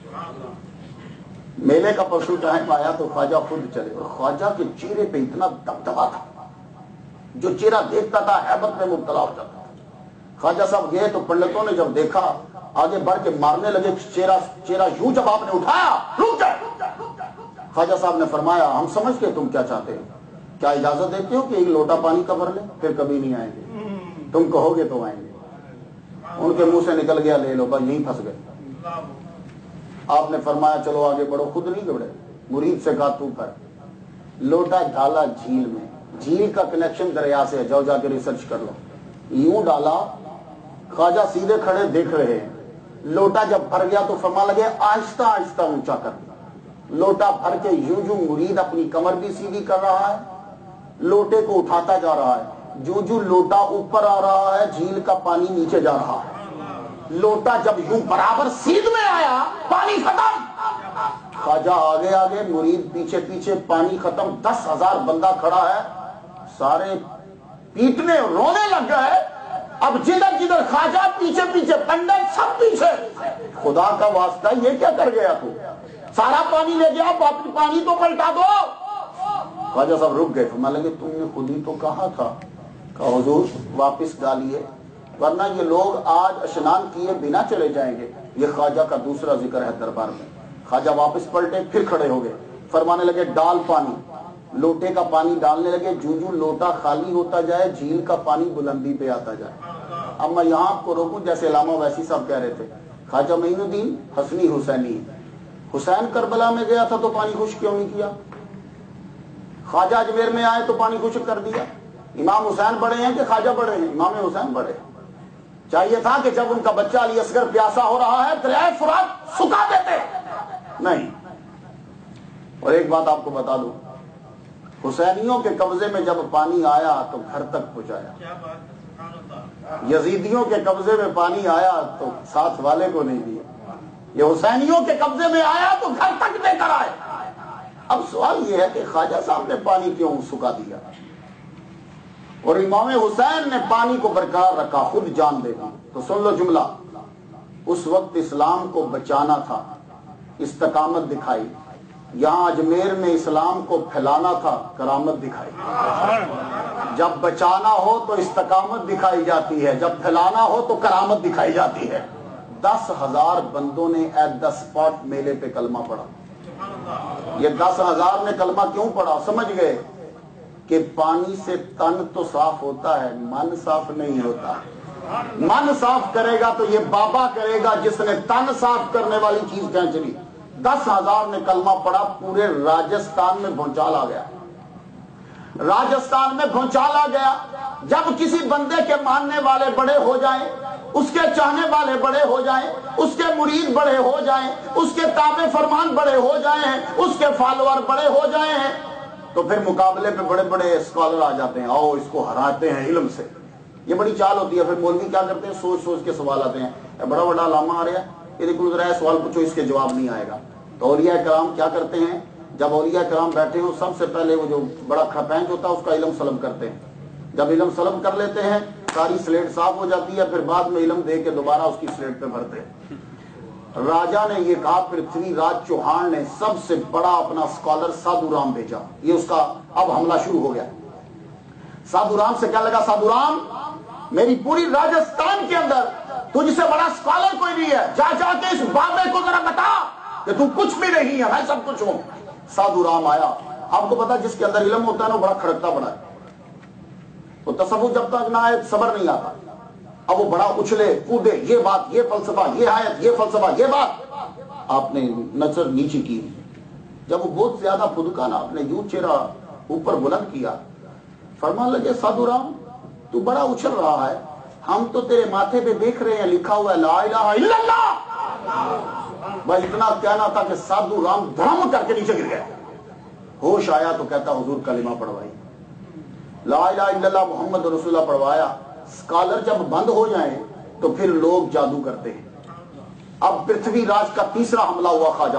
मेले का परसों टाइम आया तो ख्वाजा खुद चले, और ख्वाजा के चेहरे पे इतना दबदबा था, जो चेहरा देखता था हैबत में मुब्तला हो जाता था। ख्वाजा साहब गए तो पंडितों ने जब देखा, आगे बढ़ के मारने लगे, चेहरा यूं जब आपने उठाया, रुक जाए। ख्वाजा साहब ने फरमाया, हम समझ के तुम क्या चाहते हो, क्या इजाजत देते हो कि एक लोटा पानी का भर ले, फिर कभी नहीं आएंगे, तुम कहोगे तो आएंगे। उनके मुंह से निकल गया, ले लो, बस यहीं फंस गए। आपने फरमाया चलो आगे बढ़ो, खुद नहीं दौड़े। मुरीद से कहा तू कर। लोटा डाला झील में, झील का कनेक्शन दरिया से है, जाओ जाके रिसर्च कर लो। यूं डाला, ख्वाजा सीधे खड़े देख रहे हैं। लोटा जब भर गया तो फरमा लगे आहिस्ता आहिस्ता ऊंचा कर दिया। लोटा भर के यूं यूं मुरीद अपनी कमर भी सीधी कर रहा है, लोटे को उठाता जा रहा है। जो जो लोटा ऊपर आ रहा है, झील का पानी नीचे जा रहा है। लोटा जब यूं बराबर सीध में आया, पानी खत्म। ख्वाजा आगे आगे, मुरीद पीछे पीछे, पानी खत्म। 10,000 बंदा खड़ा है, सारे पीटने रोने लग गए। अब जिधर जिधर ख्वाजा, पीछे पीछे पंडित, सब पीछे। खुदा का वास्ता ये क्या कर गया तू? सारा पानी ले गया, पानी तो पलटा दो। ख्वाजा साहब रुक गए। मान लगे तुमने खुद ही तो कहा था। कहा हुजूर वापिस डालिए, वरना ये लोग आज स्नान किए बिना चले जाएंगे। ये ख्वाजा का दूसरा जिक्र है दरबार में। ख्वाजा वापस पलटे, फिर खड़े हो गए, फरमाने लगे डाल पानी। लोटे का पानी डालने लगे, जूं जूं लोटा खाली होता जाए, झील का पानी बुलंदी पे आता जाए। अब मैं यहाँ आपको रोकूं, जैसे इलामा वैसी साहब कह रहे थे, ख्वाजा मोइनुद्दीन हसनी हुसैनी, हुसैन करबला में गया था तो पानी खुश्क क्यों नहीं किया? ख्वाजा अजमेर में आए तो पानी खुश्क कर दिया। इमाम हुसैन बड़े हैं कि ख्वाजा बड़े हैं? इमाम हुसैन बड़े। चाहिए था कि जब उनका बच्चा अली असगर प्यासा हो रहा है, दरिया फुरात सुखा देते, नहीं। और एक बात आपको बता दूं, हुसैनियों के कब्जे में जब पानी आया तो घर तक पहुंचाया। यजीदियों के कब्जे में पानी आया तो साथ वाले को नहीं दिया। ये हुसैनियों के कब्जे में आया तो घर तक लेकर आए। अब सवाल यह है कि ख्वाजा साहब ने पानी क्यों सुखा दिया और इमाम हुसैन ने पानी को बरकरार रखा, खुद जान दे दी? तो सुन लो जुमला। उस वक्त इस्लाम को बचाना था, इस्तकामत दिखाई। यहां अजमेर में इस्लाम को फैलाना था, करामत दिखाई। जब बचाना हो तो इस्तकामत दिखाई जाती है, जब फैलाना हो तो करामत दिखाई जाती है। 10,000 बंदों ने एट द स्पॉट मेले पे कलमा पढ़ा। یہ 10,000 نے کلمہ کیوں پڑھا؟ سمجھ گئے کہ پانی سے تن تو صاف ہوتا ہے، من صاف نہیں ہوتا۔ من صاف کرے گا تو یہ بابا کرے گا جس نے تن صاف کرنے والی چیز کھینچ لی۔ 10,000 نے کلمہ پڑھا، پورے راجستھان میں بھونچال آ گیا، راجستھان میں بھونچال آ گیا۔ جب کسی بندے کے ماننے والے بڑے ہو جائیں، اس کے چاہنے والے بڑے ہو جائیں، اس کے مرید بڑے ہو جائیں، اس کے تابع فرمان بڑے ہو جائیں، اس کے فالوور بڑے ہو جائیں، تو پھر مقابلے پہ بڑے بڑے اسکالر آ جاتے ہیں، آؤ اس کو ہراتے ہیں علم سے۔ یہ بڑی چال ہوتی ہے۔ پھر مولوی کیا کرتے ہیں؟ سوچ سوچ کے سوال آتے ہیں، بڑا بڑا علامہ آ رہا ہے، یہ دیکھو ذرا سوال پوچھو، اس کے جواب نہیں آئے گا۔ تو اولیاء کرام کیا کرتے ہیں؟ جب اولیاء کرام بیٹھے ہوں، سب سے پہلے وہ جو بڑا کھپینچ ہوتا ہے اس کا علم سلم کرتے ہیں۔ جب علم سلم کر لیتے ہیں، ساری سلیٹ صاف ہو جاتی ہے، پھر بعد میں علم دے کے دوبارہ اس کی سلیٹ پہ بھرتے ہیں۔ راجا نے یہ کہا، پرتھوی راج چوہان نے سب سے بڑا اپنا اسکالر سادھو رام بھیجا۔ یہ اس کا اب حملہ شروع ہو گیا۔ سادھو رام سے کیا لگا؟ سادھو رام، میری پوری راجستھان کے اندر تجھ سے بڑا اسکالر کوئی نہیں ہے، جا جا کے اس بابے کو ذرا بتا کہ تو کچھ بھی نہیں ہے، میں سب کچھ ہوں۔ سادھو رام آیا۔ آپ کو پتا جس کے اندر علم ہوتا ہے نا، بڑا کھڑکتا بڑا ہے، تو تصوف جب تک نہ آئے صبر نہیں آتا۔ اب وہ بڑا اچھلے کودے، یہ بات، یہ فلسفہ، یہ آیت، یہ فلسفہ، یہ بات۔ آپ نے نظر نیچے کی، جب وہ بہت زیادہ پھدکا نا، آپ نے یوں چہرہ اوپر بلند کیا، فرمان لگے سادھو رام تو بڑا اچھل رہا ہے، ہم تو تیرے ماتھے پہ دیکھ رہے ہیں لکھا ہوا ہے لا الہ الا اللہ۔ بھائی اتنا کہنا تھا کہ سادھو رام دھڑم کر کے نیچے گر گیا۔ ہوش آیا تو کہتا حضور کلمہ پڑھوائی، لا الہ الا اللہ محمد رسول اللہ پڑھوایا۔ اسکالر جب بند ہو جائیں تو پھر لوگ جادو کرتے ہیں۔ اب پرتھوی راج کا تیسرا حملہ ہوا خواجہ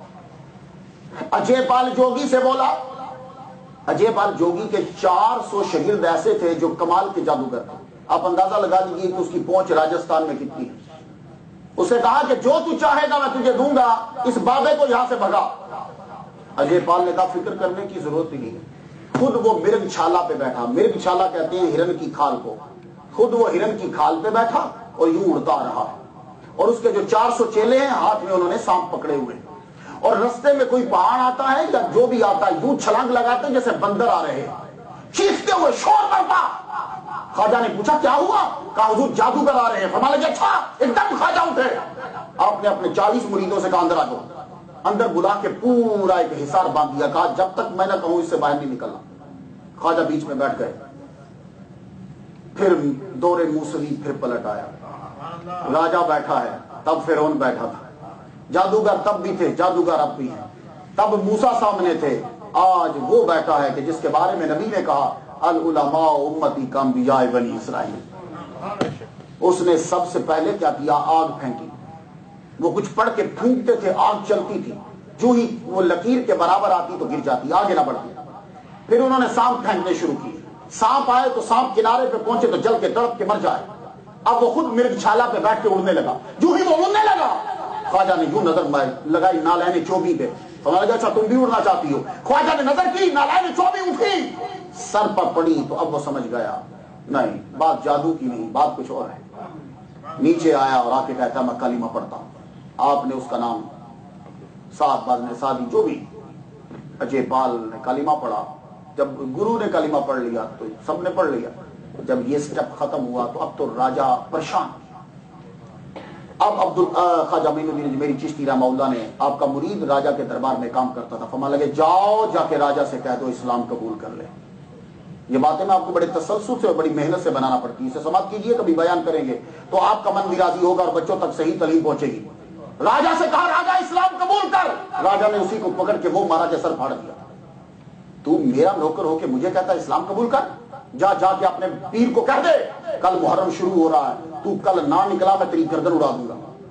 پر۔ اجے پال جوگی سے بولا۔ اجے پال جوگی کے 400 شاگرد ایسے تھے جو کمال کے جادوگر تھے۔ آپ اندازہ لگا لیجیے کہ اس کی پہنچ راجستھان میں کتنی ہے۔ اسے کہا کہ جو تو چاہے گا میں تجھے دوں گا، اس بابے کو یہاں سے بھگا۔ اجے پال نے کہا فکر کرنے کی ضرورت نہیں ہے۔ خود وہ مرگ چھالا پہ بیٹھا، مرگ چھالا کہتے ہیں ہرن کی کھال کو، خود وہ ہرن کی کھال پہ بیٹھا اور یوں اڑتا رہا، اور اس کے جو 400 چیلے ہیں ہاتھ میں انہوں نے سانپ پکڑے ہوئے، اور رستے میں کوئی پہاڑ آتا ہے یا جو بھی آتا ہے یوں چھلانگ لگاتے ہیں جیسے بندر آ رہے ہیں، چیختے ہوئے شور کرتا۔ خواجہ نے پوچھا کیا ہوا؟ کہا حضور جادوگر آ رہے ہیں۔ فرمایا لگے اچھا، ایک دم خواجہ اٹھے۔ آپ نے اپنے 40 مریدوں سے کہا اندر آ جاؤ، اندر بلا کے پورا ایک حصار باندھ دیا، کہا جب تک میں نہ کہوں اس سے باہر نہیں نکلنا۔ خواجہ بیچ میں بیٹھ گئے، پھر دورے موسوی پھر پلٹ آیا۔ راجہ بیٹھا ہے، تب فرعون بیٹھا تھا، جادوگر تب بھی تھے، جادوگر اب بھی ہیں، تب موسیٰ سامنے تھے، آج وہ بیٹھا ہے کہ جس کے بارے میں نبی نے کہا العلماء امتی کانبیاء بنی اسرائیل۔ اس نے سب سے پہلے کیا کیا؟ آگ پھینکی۔ وہ کچھ پڑھ کے پھونکتے تھے، آگ چلتی تھی، جو ہی وہ لکیر کے برابر آتی تو گر جاتی، آگے نہ بڑھتی۔ پھر انہوں نے سانپ پھینکنے شروع کیے، سانپ آئے تو سانپ کنارے پہ پہنچے تو جل کے تڑپ کے مر جائے۔ اب وہ خود مرگ چھالا پہ بیٹھ کے اڑنے لگا، جو ہی وہ اڑنے لگا خواجہ نے یوں نظر لگائی نالین چوبی پہ، فرمایا لگا اچھا تم بھی اڑنا چاہتی ہو؟ خواجہ نے نظر کی، نالین چوبی اٹھی، سر پر پڑی، تو اب وہ سمجھ گیا نہیں بات جادو کی نہیں، بات کچھ اور ہے۔ نیچے آیا اور آ کے کہتا میں کلمہ پڑھتا ہوں۔ آپ نے اس کا نام سعد باز نے سعدی جو بھی، اجے پال نے کلمہ پڑھا۔ جب گرو نے کلمہ پڑھ لیا تو سب نے پڑھ لیا۔ جب یہ سٹیپ ختم ہوا تو اب تو راجہ پریشان۔ اب خواجہ معین الدین میری چشتی رحمہ اللہ نے، آپ کا مرید راجہ کے دربار میں کام کرتا تھا، فرمانے لگے جاؤ جا کے راجہ سے کہہ دو اسلام قبول کر لے۔ یہ باتیں میں آپ کو بڑے تسلسل سے اور بڑی محنت سے بنانا پڑتی ہے، اسے سماعت کیجئے، کبھی بیان کریں گے تو آپ کا من بھی راضی ہوگا اور بچوں تک صحیح تعلیم پہنچے گی۔ راجہ سے کہا راجہ اسلام قبول کر، راجہ نے اسی کو پکڑ کے وہ مارا کے سر پھاڑ دیا۔ تو میرا نوکر ہو کے مجھے کہتا ہے اسلام قبول کر؟ جا جا کے اپنے پیر کو کہہ دے کل محرم شروع ہو رہا ہے، تو کل نہ نکلا میں تیری گردن اڑا دوں گا۔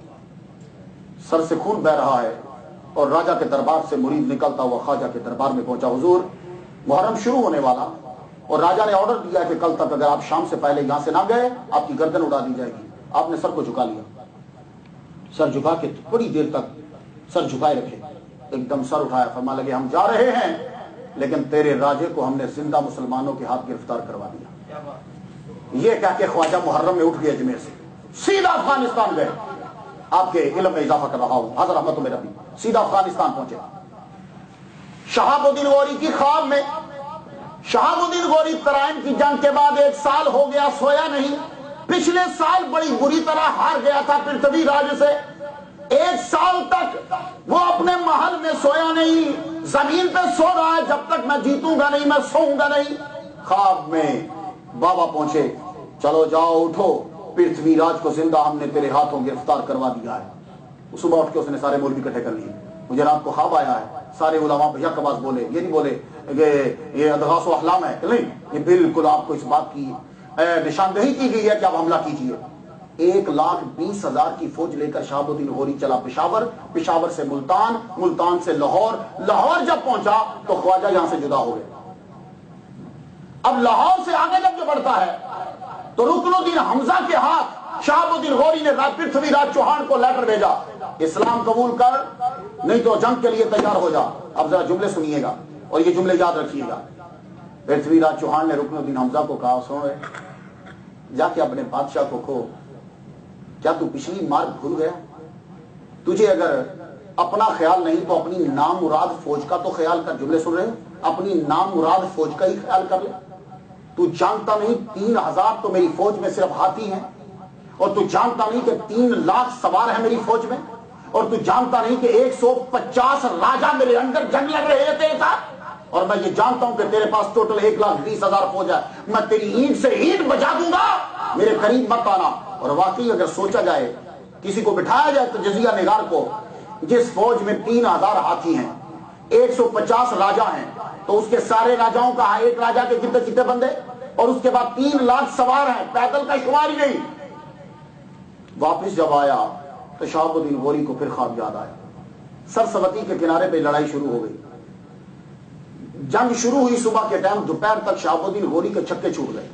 سر سے خون بہ رہا ہے اور راجہ کے دربار سے مرید نکلتا ہوا خواجہ کے دربار میں پہنچا، حضور محرم شروع ہونے والا اور راجہ نے آرڈر دیا کہ کل تک اگر آپ شام سے پہلے یہاں سے نہ گئے آپ کی گردن اڑا دی جائے گی۔ آپ نے سر کو جھکا لیا، سر جھکا کے بڑی دیر تک سر جھکائے رکھے، ایک دم سر اٹھایا، فرمانے لگے ہم جا رہے ہیں لیکن تیرے راجے کو ہم نے زندہ مسلمانوں کے ہاتھ گرفتار کروا دیا۔ یہ کہہ کے خواجہ محرم میں اٹھ گئے اجمیر سے، سیدھا افغانستان گئے۔ آپ کے علم میں اضافہ کر رہا ہوں، حضرت رحمت میرا بھی سیدھا افغانستان پہنچے۔ شہاب الدین غوری کی خواب میں شہاب الدین غوری ترائن کی جنگ کے بعد 1 سال ہو گیا سویا نہیں. پچھلے سال بڑی بری طرح ہار گیا تھا پرتھوی راج سے. 1 سال تک وہ اپنے محل میں سویا نہیں, زمین پہ سو رہا ہے, جب تک میں جیتوں گا نہیں میں سوؤں گا نہیں. خواب میں بابا پہنچے, چلو جاؤ اٹھو, پرتھوی راج کو زندہ ہم نے تیرے ہاتھوں گرفتار کروا دیا ہے. صبح اٹھ کے اس نے سارے مولوی اکٹھے کر لیے, مجھے رات کو خواب آیا ہے. سارے علماء بھیا کے پاس بولے, یہ نہیں بولے کہ یہ ادغاث و احلام ہے, نہیں, یہ بالکل آپ کو اس بات کی نشاندہی کی گئی ہے کہ آپ حملہ کیجئے. 1,20,000 کی فوج لے کر شہاب الدین غوری چلا پشاور, پشاور سے ملتان, ملتان سے لاہور, لاہور جب پہنچا تو خواجہ یہاں سے جدا ہو گئے. اب لاہور سے آگے جب جو بڑھتا ہے تو رکن الدین حمزہ کے ہاتھ شہاب الدین غوری نے پرتھوی راج چوہان کو لیٹر بھیجا, اسلام قبول کر نہیں تو جنگ کے لیے تیار ہو جا. اب ذرا جملے سنیے گا اور یہ جملے یاد رکھیے گا. پرتھوی راج چوہان نے رکن الدین حمزہ کو کہا, سن جا کے اپنے بادشاہ کو کہو, کیا تو پچھلی مار بھول گیا؟ تجھے اگر اپنا خیال نہیں تو اپنی نام مراد فوج کا تو خیال کر. جملے سن رہے ہیں, اپنی نام مراد فوج کا ہی خیال کر لے. تو جانتا نہیں 3,000 تو میری فوج میں صرف ہاتھی ہیں, اور تو جانتا نہیں کہ 3 لاکھ سوار ہیں میری فوج میں, اور تو جانتا نہیں کہ 150 راجا میرے اندر جنگ لگ رہے تھے ساتھ, اور میں یہ جانتا ہوں کہ تیرے پاس ٹوٹل 1,20,000 فوج ہے. میں تیری اینٹ سے اینٹ بجا دوں گا, میرے قریب مت آنا. اور واقعی اگر سوچا جائے, کسی کو بٹھایا جائے تو جزیہ نگار کو, جس فوج میں 3,000 ہاتھی ہیں, 150 راجا ہیں, تو اس کے سارے راجاؤں کا ایک راجا کے کتنے کتنے بندے, اور اس کے بعد 3 لاکھ سوار ہیں, پیدل کا شمار ہی نہیں. واپس جب آیا تو شہاب الدین غوری کو پھر خواب یاد آیا. سرسوتی کے کنارے پہ لڑائی شروع ہو گئی. جنگ شروع ہوئی صبح کے ٹائم, دوپہر تک شہاب الدین غوری کے چھکے چھوٹ گئے.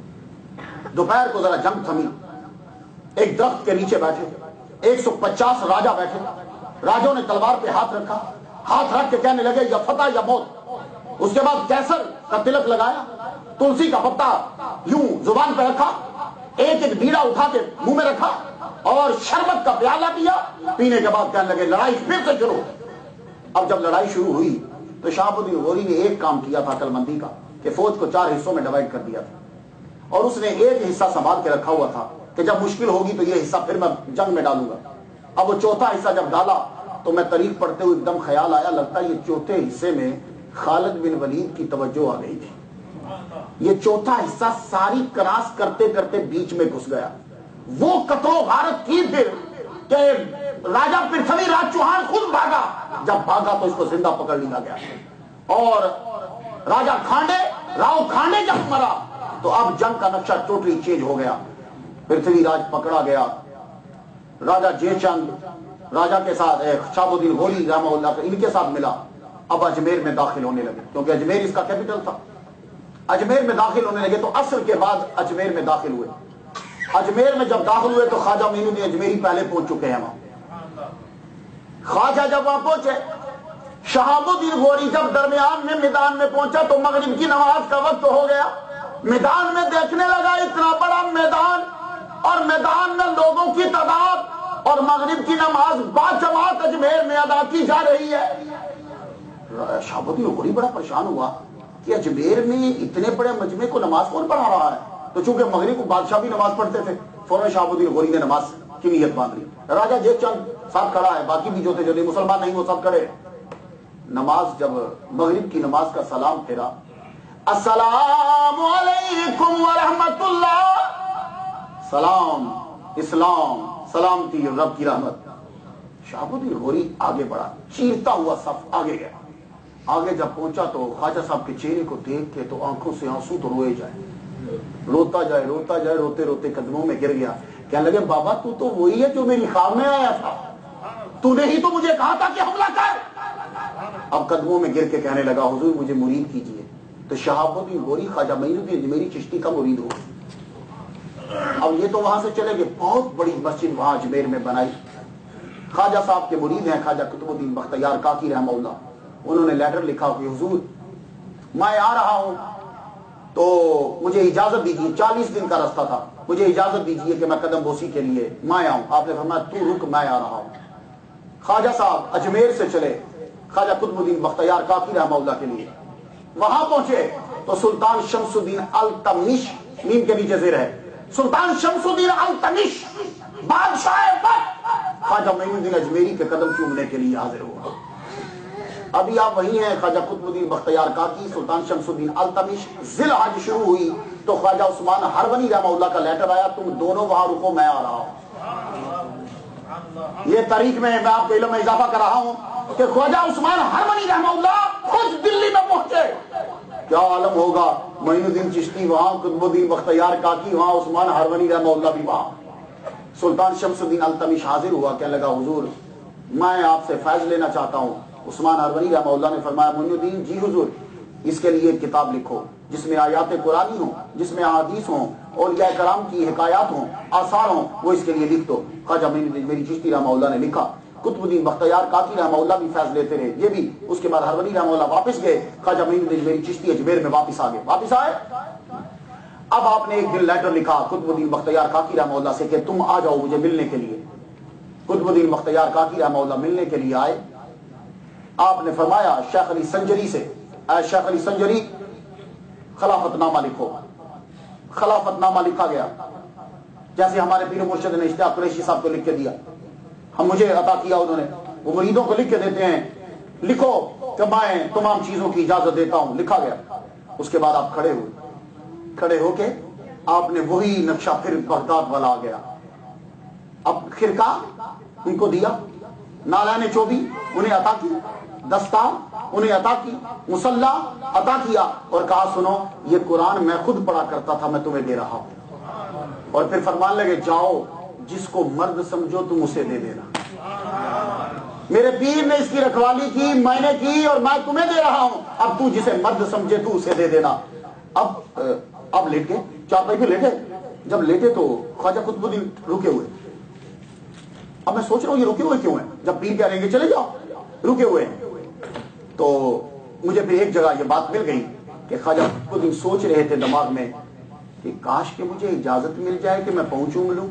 دوپہر کو ذرا جنگ تھمی, ایک درخت کے نیچے بیٹھے 150 راجا بیٹھے. راجوں نے تلوار پہ ہاتھ رکھا, ہاتھ رکھ کے کہنے لگے یا فتح یا موت. اس کے بعد کیسر کا تلک لگایا, تلسی کا پتا یوں زبان پہ رکھا, ایک ایک بیڑا اٹھا کے منہ میں رکھا, اور شربت کا پیالہ پیا. پینے کے بعد کہنے لگے لڑائی پھر سے شروع. اب جب لڑائی شروع ہوئی تو شہاب الدین غوری نے ایک کام کیا تھا عقل مندی کا, کہ فوج کو 4 حصوں میں ڈیوائڈ کر دیا تھا, اور اس نے ایک حصہ سنبھال کے رکھا ہوا تھا کہ جب مشکل ہوگی تو یہ حصہ پھر میں جنگ میں ڈالوں گا. اب وہ چوتھا حصہ جب ڈالا تو میں تاریخ پڑھتے ہوئے ایک دم خیال آیا, لگتا ہے یہ چوتھے حصے میں خالد بن ولید کی توجہ آ گئی تھی. یہ چوتھا حصہ ساری کراس کرتے کرتے بیچ میں گھس گیا. وہ قتل و غارت کی پھر کہ راجا پرتھوی راج چوہان خود بھاگا. جب بھاگا تو اس کو زندہ پکڑ لیا گیا, اور راجا کھانڈے راؤ کھانڈے جب مرا تو اب جنگ کا نقشہ ٹوٹلی چینج ہو گیا. پرتھوی راج پکڑا گیا. راجا جے چند راجا کے ساتھ شہاب الدین غوری رحمہ اللہ ان کے ساتھ ملا. اب اجمیر میں داخل ہونے لگے, کیونکہ اجمیر اس کا کیپٹل تھا. اجمیر میں داخل ہونے لگے تو عصر کے بعد اجمیر میں داخل ہوئے. اجمیر میں جب داخل ہوئے تو خواجہ معین الدین اجمیری پہلے پہنچ چکے ہیں وہاں. خواجہ جب وہاں پہنچے, شہاب الدین غوری جب درمیان میں میدان میں پہنچا تو مغرب کی نماز کا وقت ہو گیا. میدان میں دیکھنے لگا, اتنا بڑا میدان, اور میدان میں لوگوں کی تعداد, اور مغرب کی نماز باجماعت اجمیر میں ادا کی جا رہی ہے. شہاب الدین غوری بڑا پریشان ہوا کہ اجمیر میں اتنے بڑے مجمع کو نماز کون پڑھا رہا ہے. تو چونکہ مغرب کو بادشاہ بھی نماز پڑھتے تھے, فوراً شہاب الدین غوری نے نماز کی نیت باندھ لی. راجا جے چند ساتھ کھڑا ہے, باقی بھی جو تھے جو نہیں مسلمان نہیں وہ سب کھڑے. نماز جب مغرب کی نماز کا سلام پھیرا, السلام علیکم ورحمت اللہ, سلام اسلام سلامتی رب کی رحمت. شہاب الدین غوری آگے بڑھا, چیرتا ہوا صف آگے گیا. آگے جب پہنچا تو خواجہ صاحب کے چہرے کو دیکھ کے تو آنکھوں سے آنسو تو روئے جائے, روتا جائے روتا جائے, روتے روتے قدموں میں گر گیا. کہنے لگے بابا تو وہی ہے جو میری خواب میں آیا تھا, تو نے ہی تو مجھے کہا تھا کہ حملہ کر. اب قدموں میں گر کے کہنے لگا حضور مجھے مرید کیجئے. تو شہاب الدین غوری خواجہ معین الدین اجمیری چشتی کا مرید ہو. اب یہ تو وہاں سے چلے گئے, بہت بڑی مسجد وہاں اجمیر میں بنائی. خواجہ صاحب کے مرید ہیں خواجہ قطب الدین بختیار کاکی رحمہ اللہ. انہوں نے لیٹر لکھا کہ حضور میں آ رہا ہوں تو مجھے اجازت دیجیے, 40 دن کا راستہ تھا, مجھے اجازت دیجیے کہ میں قدم بوسی کے لیے میں آؤں. آپ نے فرمایا تو رک, میں آ رہا ہوں. خواجہ صاحب اجمیر سے چلے, خواجہ قطب الدین بختیار کاکی رحمہ اللہ کے لیے. وہاں پہنچے تو سلطان شمس الدین التمش، نیم کے نیچے زیر ہے، سلطان شمس الدین التمش بادشاہ وقت خواجہ معین الدین اجمیری کے قدم چومنے کے لیے حاضر ہوا. ابھی آپ وہی ہیں. خواجہ قطب الدین بختیار کاکی، سلطان شمس الدین التمش. ذی الحج شروع ہوئی تو خواجہ عثمان ہرونی رحمہ اللہ کا لیٹر آیا، تم دونوں وہاں رکو، میں آ رہا ہوں. یہ تاریخ میں آپ کے علم میں اضافہ کر رہا ہوں کہ خواجہ عثمان ہرونی رحمہ اللہ خود دلی میں پہنچے. کیا عالم ہوگا، معین الدین چشتی وہاں، قطب الدین بختیار کاکی وہاں، عثمان ہرونی رحمہ اللہ بھی وہاں. سلطان شمس الدین التمش حاضر ہوا، کہنے لگا حضور میں آپ سے فیض لینا چاہتا ہوں. عثمان ہرونی رحمہ اللہ نے فرمایا معین الدین جی حضور، اس کے لیے ایک کتاب لکھو جس میں آیات قرآنی ہوں، جس میں احادیث ہوں، اولیاء کرام کی حکایات ہوں، آثار ہوں، وہ اس کے لیے لکھ دو. خواجہ معین الدین میری چشتی رحمہ اللہ نے لکھا. قطب الدین بختیار کاکی رحمہ اللہ بھی فیض لیتے رہے، یہ بھی. اس کے بعد ہرونی رحمہ اللہ واپس گئے، خواجہ معین الدین میری چشتی اجمیر میں واپس آ گئے. واپس آئے، اب آپ نے ایک دن لیٹر لکھا قطب الدین بختیار کاکی رحمہ اللہ سے کہ تم آ جاؤ مجھے ملنے کے لیے. قطب الدین بختیار کاکی رحمہ اللہ ملنے کے لیے آئے. آپ نے فرمایا شیخ علی سنجری سے، اے شیخ علی سنجری خلافت نامہ لکھو. خلافت نامہ لکھا گیا، جیسے ہمارے پیر مرشد نے اشتیاق قریشی صاحب کو لکھ کے دیا، ہم مجھے عطا کیا انہوں نے، وہ مریدوں کو لکھ کے دیتے ہیں لکھو کہ میں تمام چیزوں کی اجازت دیتا ہوں. لکھا گیا. اس کے بعد آپ کھڑے ہوئے، کھڑے ہو کے آپ نے وہی نقشہ پھر بغداد والا آ گیا. اب خرقہ ان کو دیا، نالان چوبی انہیں عطا کی، دستار انہیں عطا کی، مصلح عطا کیا، اور کہا سنو یہ قرآن میں خود پڑھا کرتا تھا، میں تمہیں دے رہا ہوں. اور پھر فرمان لگے جاؤ جس کو مرد سمجھو تم اسے دے دینا. میرے پیر نے اس کی رکھوالی کی، میں نے کی، اور میں تمہیں دے رہا ہوں. اب تو جسے مرد سمجھے تو اسے دے دینا. اب لیٹ گئے، چارپائی پہ لیٹے. جب لیٹے تو خواجہ قطب الدین رکے ہوئے. اب میں سوچ رہا ہوں یہ رکے ہوئے کیوں ہیں، جب پیر کہہ رہے ہیں چلے جاؤ، رکے ہوئے ہیں. تو مجھے پھر ایک جگہ یہ بات مل گئی کہ خواجہ قطب الدین سوچ رہے تھے دماغ میں کہ کاش کہ مجھے اجازت مل جائے کہ میں پہنچوں ملوں.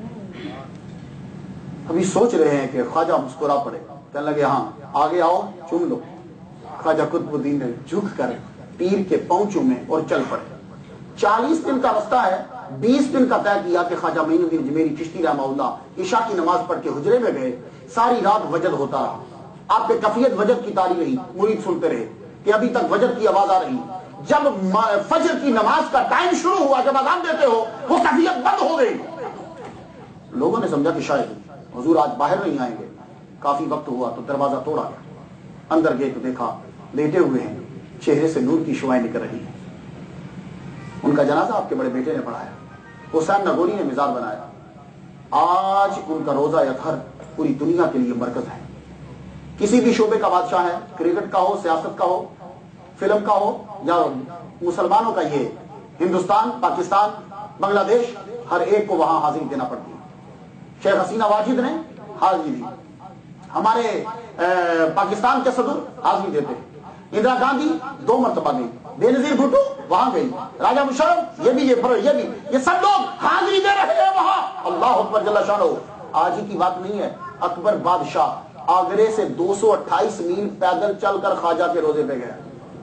ابھی سوچ رہے ہیں کہ خواجہ مسکرا پڑے، کہنے لگے ہاں آگے آؤ چوم لو. خواجہ قطب الدین نے جھک کر پیر کے پاؤں چومے اور چل پڑے. 40 دن کا رستہ ہے، 20 دن کا طے کیا کہ خواجہ معین الدین اجمیری چشتی رحمہ اللہ عشاء کی نماز پڑھ کے حجرے میں گئے. ساری رات وجد ہوتا رہا. آپ پہ کفیت وجد کی تاری رہی، مرید سنتے رہے کہ ابھی تک وجد کی آواز آ رہی. جب فجر کی نماز کا ٹائم شروع ہوا، جب اذان دیتے ہو وہ کفیت بند ہو گئی. لوگوں نے سمجھا کہ شاید حضور آج باہر نہیں آئیں گے. کافی وقت ہوا تو دروازہ توڑا گیا. اندر گئے تو دیکھا لیٹے ہوئے ہیں، چہرے سے نور کی شعائیں نکل رہی ہیں. ان کا جنازہ آپ کے بڑے بیٹے نے پڑھایا، حسین نگوری نے مزار بنایا. آج ان کا روزہ اطہر پوری دنیا کے لیے مرکز ہے. کسی بھی شعبے کا بادشاہ ہے، کرکٹ کا ہو، سیاست کا ہو، فلم کا ہو، یا مسلمانوں کا یہ ہندوستان، پاکستان، بنگلہ دیش، ہر ایک کو وہاں حاضری دینا پڑتی ہے. شیخ حسینہ واجد نے حاضری دی، ہمارے پاکستان کے صدر حاضری دیتے. اندرا گاندھی 2 مرتبہ گئی، بے نظیر بھٹو وہاں گئی، راجہ مشرف، یہ سب لوگ حاضری دے رہے ہیں وہاں. اللہ اکبر جل شانہ. آج ہی کی بات نہیں ہے، اکبر بادشاہ آگرے سے 228 میل پیدل چل کر خواجہ کے روزے پہ گیا.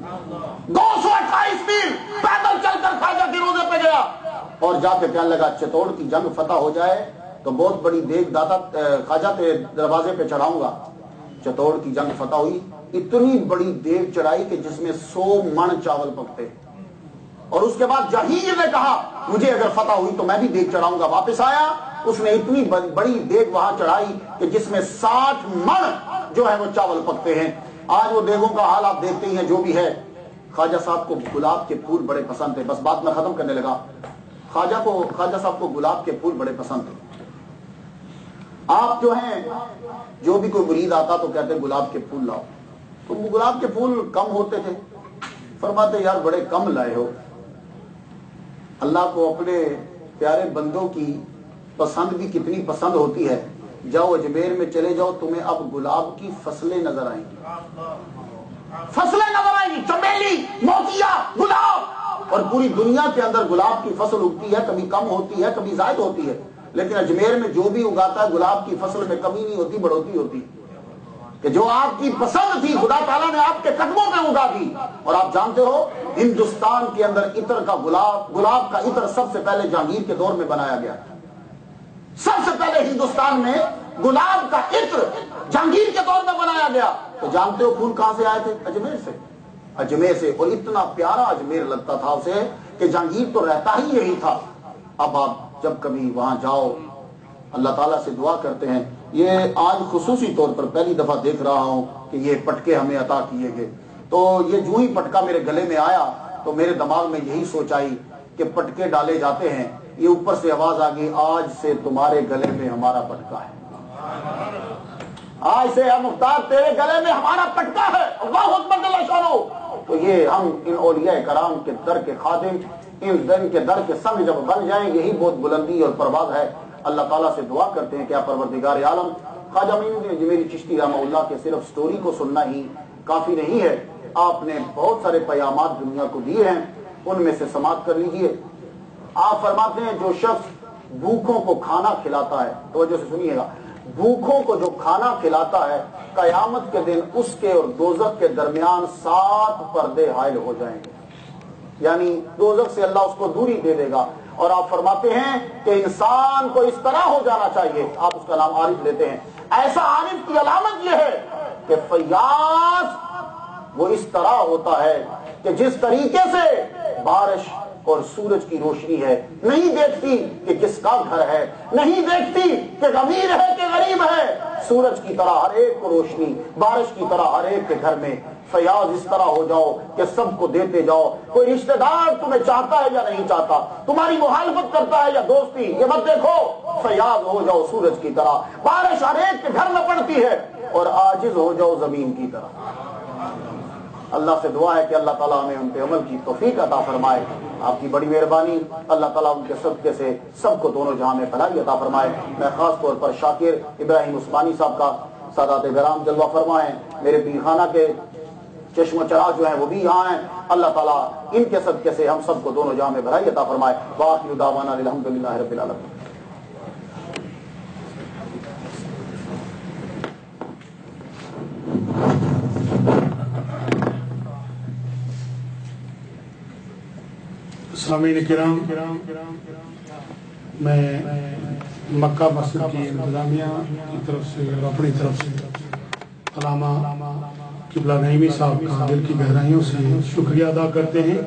228 میل پیدل چل کر خواجہ کے روزے پہ گیا، اور جا کے کہنے لگا چتوڑ کی جنگ فتح ہو جائے تو بہت بڑی دیگ داتا خواجہ کے دروازے پہ چڑھاؤں گا. چتوڑ کی جنگ فتح ہوئی، اتنی بڑی دیگ چڑھائی کہ جس میں 100 من چاول پکتے. اور اس کے بعد جہیر نے کہا مجھے اگر فتح ہوئی تو میں بھی دیگ چڑھاؤں گا. واپس آیا، اس نے اتنی بڑی دیگ وہاں چڑھائی کہ جس میں 60 من جو ہے وہ چاول پکتے ہیں. آج وہ دیگوں کا حال آپ دیکھتے ہی ہیں جو بھی ہے. خواجہ صاحب کو گلاب کے پھول بڑے پسند تھے. بس بات میں ختم کرنے لگا. خواجہ صاحب کو گلاب کے پھول بڑے پسند تھے. آپ جو ہیں جو بھی کوئی مرید آتا تو کہتے گلاب کے پھول لاؤ، تو گلاب کے پھول کم ہوتے تھے. فرماتے یار بڑے کم لائے ہو. اللہ کو اپنے پیارے بندوں کی پسند بھی کتنی پسند ہوتی ہے. جاؤ اجمیر میں چلے جاؤ، تمہیں اب گلاب کی فصلیں نظر آئیں گی، فصلیں نظر آئیں گی، چمیلی، موتیا، گلاب. اور پوری دنیا کے اندر گلاب کی فصل اگتی ہے، کبھی کم ہوتی ہے، کبھی زائد ہوتی ہے، لیکن اجمیر میں جو بھی اگاتا ہے گلاب کی فصل میں کمی نہیں ہوتی، بڑھوتی ہوتی. کہ جو آپ کی پسند تھی خدا تعالیٰ نے آپ کے قدموں پہ اگا دی. اور آپ جانتے ہو ہندوستان کے اندر عطر کا گلاب کا عطر سب سے پہلے جہانگیر کے دور میں بنایا گیا. سب سے پہلے ہندوستان میں گلاب کا عطر جہانگیر کے دور میں بنایا گیا. تو جانتے ہو پھول کہاں سے آئے تھے؟ اجمیر سے. اجمیر سے. اور اتنا پیارا اجمیر لگتا تھا اسے کہ جہانگیر تو رہتا ہی یہی تھا. اب آپ جب کبھی وہاں جاؤ اللہ تعالیٰ سے دعا کرتے ہیں. یہ آج خصوصی طور پر پہلی دفعہ دیکھ رہا ہوں کہ یہ پٹکے ہمیں عطا کیے گئے. تو یہ جو ہی پٹکا میرے گلے میں آیا تو میرے دماغ میں یہی سوچ آئی کہ پٹکے ڈالے جاتے ہیں. یہ اوپر سے آواز آ گئی آج سے تمہارے گلے میں ہمارا پٹکا ہے. آج سے ہم مختار تیرے گلے میں ہمارا پٹکا ہے. اللہ اکبر جل شانہ. تو یہ ہم ان اولیاء کرام کے در کے خادم ان دن کے در کے سنگ جب بن جائیں یہی بہت بلندی اور پرواز ہے. اللہ تعالیٰ سے دعا کرتے ہیں کہ آپ پروردگار عالم خواجہ میری چشتی رحمہ اللہ کے صرف سٹوری کو سننا ہی کافی نہیں ہے. آپ نے بہت سارے پیامات دنیا کو دیے ہیں ان میں سے سماعت کر لیجئے. آپ فرماتے ہیں جو شخص بھوکوں کو کھانا کھلاتا ہے توجہ سے سنیے گا بھوکوں کو جو کھانا کھلاتا ہے قیامت کے دن اس کے اور دوزخ کے درمیان 7 پردے حائل ہو جائیں گے. یعنی دوزخ سے اللہ اس کو دوری دے دے گا. اور آپ فرماتے ہیں کہ انسان کو اس طرح ہو جانا چاہیے. آپ اس کا نام عارف لیتے ہیں. ایسا عارف کی علامت یہ ہے کہ فیاض وہ اس طرح ہوتا ہے کہ جس طریقے سے بارش اور سورج کی روشنی ہے نہیں دیکھتی کہ کس کا گھر ہے نہیں دیکھتی کہ امیر ہے کہ غریب ہے. سورج کی طرح ہر ایک کو روشنی بارش کی طرح ہر ایک کے گھر میں فیاض اس طرح ہو جاؤ کہ سب کو دیتے جاؤ. کوئی رشتہ دار تمہیں چاہتا ہے یا نہیں چاہتا تمہاری مخالفت کرتا ہے یا دوستی یہ مت دیکھو فیاض ہو جاؤ سورج کی طرح. بارش ہر ایک کے گھر میں پڑتی ہے اور عاجز ہو جاؤ زمین کی طرح. اللہ سے دعا ہے کہ اللہ تعالیٰ ہمیں ان پہ عمل کی توفیق عطا فرمائے. آپ کی بڑی مہربانی اللہ تعالیٰ ان کے صدقے سے سب کو دونوں جہاں میں بھلائی عطا فرمائے. میں خاص طور پر شاکر ابراہیم عثمانی صاحب کا سادات گرام جلوہ فرمائیں. میرے پیر خانہ کے چشم و چراغ جو ہیں وہ بھی یہاں ہیں. اللہ تعالیٰ ان کے صدقے سے ہم سب کو دونوں جہاں میں بھلائی عطا فرمائے. وآخر دعوانا الحمدللہ رب العالمین. سامعین کرام میں مکہ مسجد کی انتظامیہ کی طرف سے اور اپنی طرف سے علامہ قبلہ نعیمی صاحب کا دل کی گہرائیوں سے شکریہ ادا کرتے ہیں.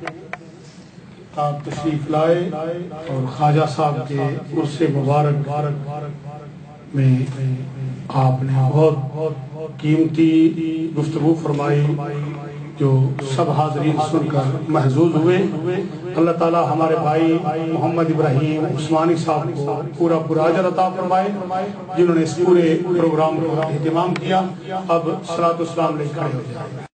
آپ تشریف لائے اور خواجہ صاحب کے عرس مبارک میں آپ نے بہت قیمتی گفتگو فرمائی جو سب حاضرین سن کر محظوظ ہوئے. اللہ تعالیٰ ہمارے بھائی محمد ابراہیم عثمانی صاحب کو پورا اجر عطا فرمائے جنہوں نے اس پورے پروگرام کو اہتمام کیا. اب صلاۃ والسلام لے کر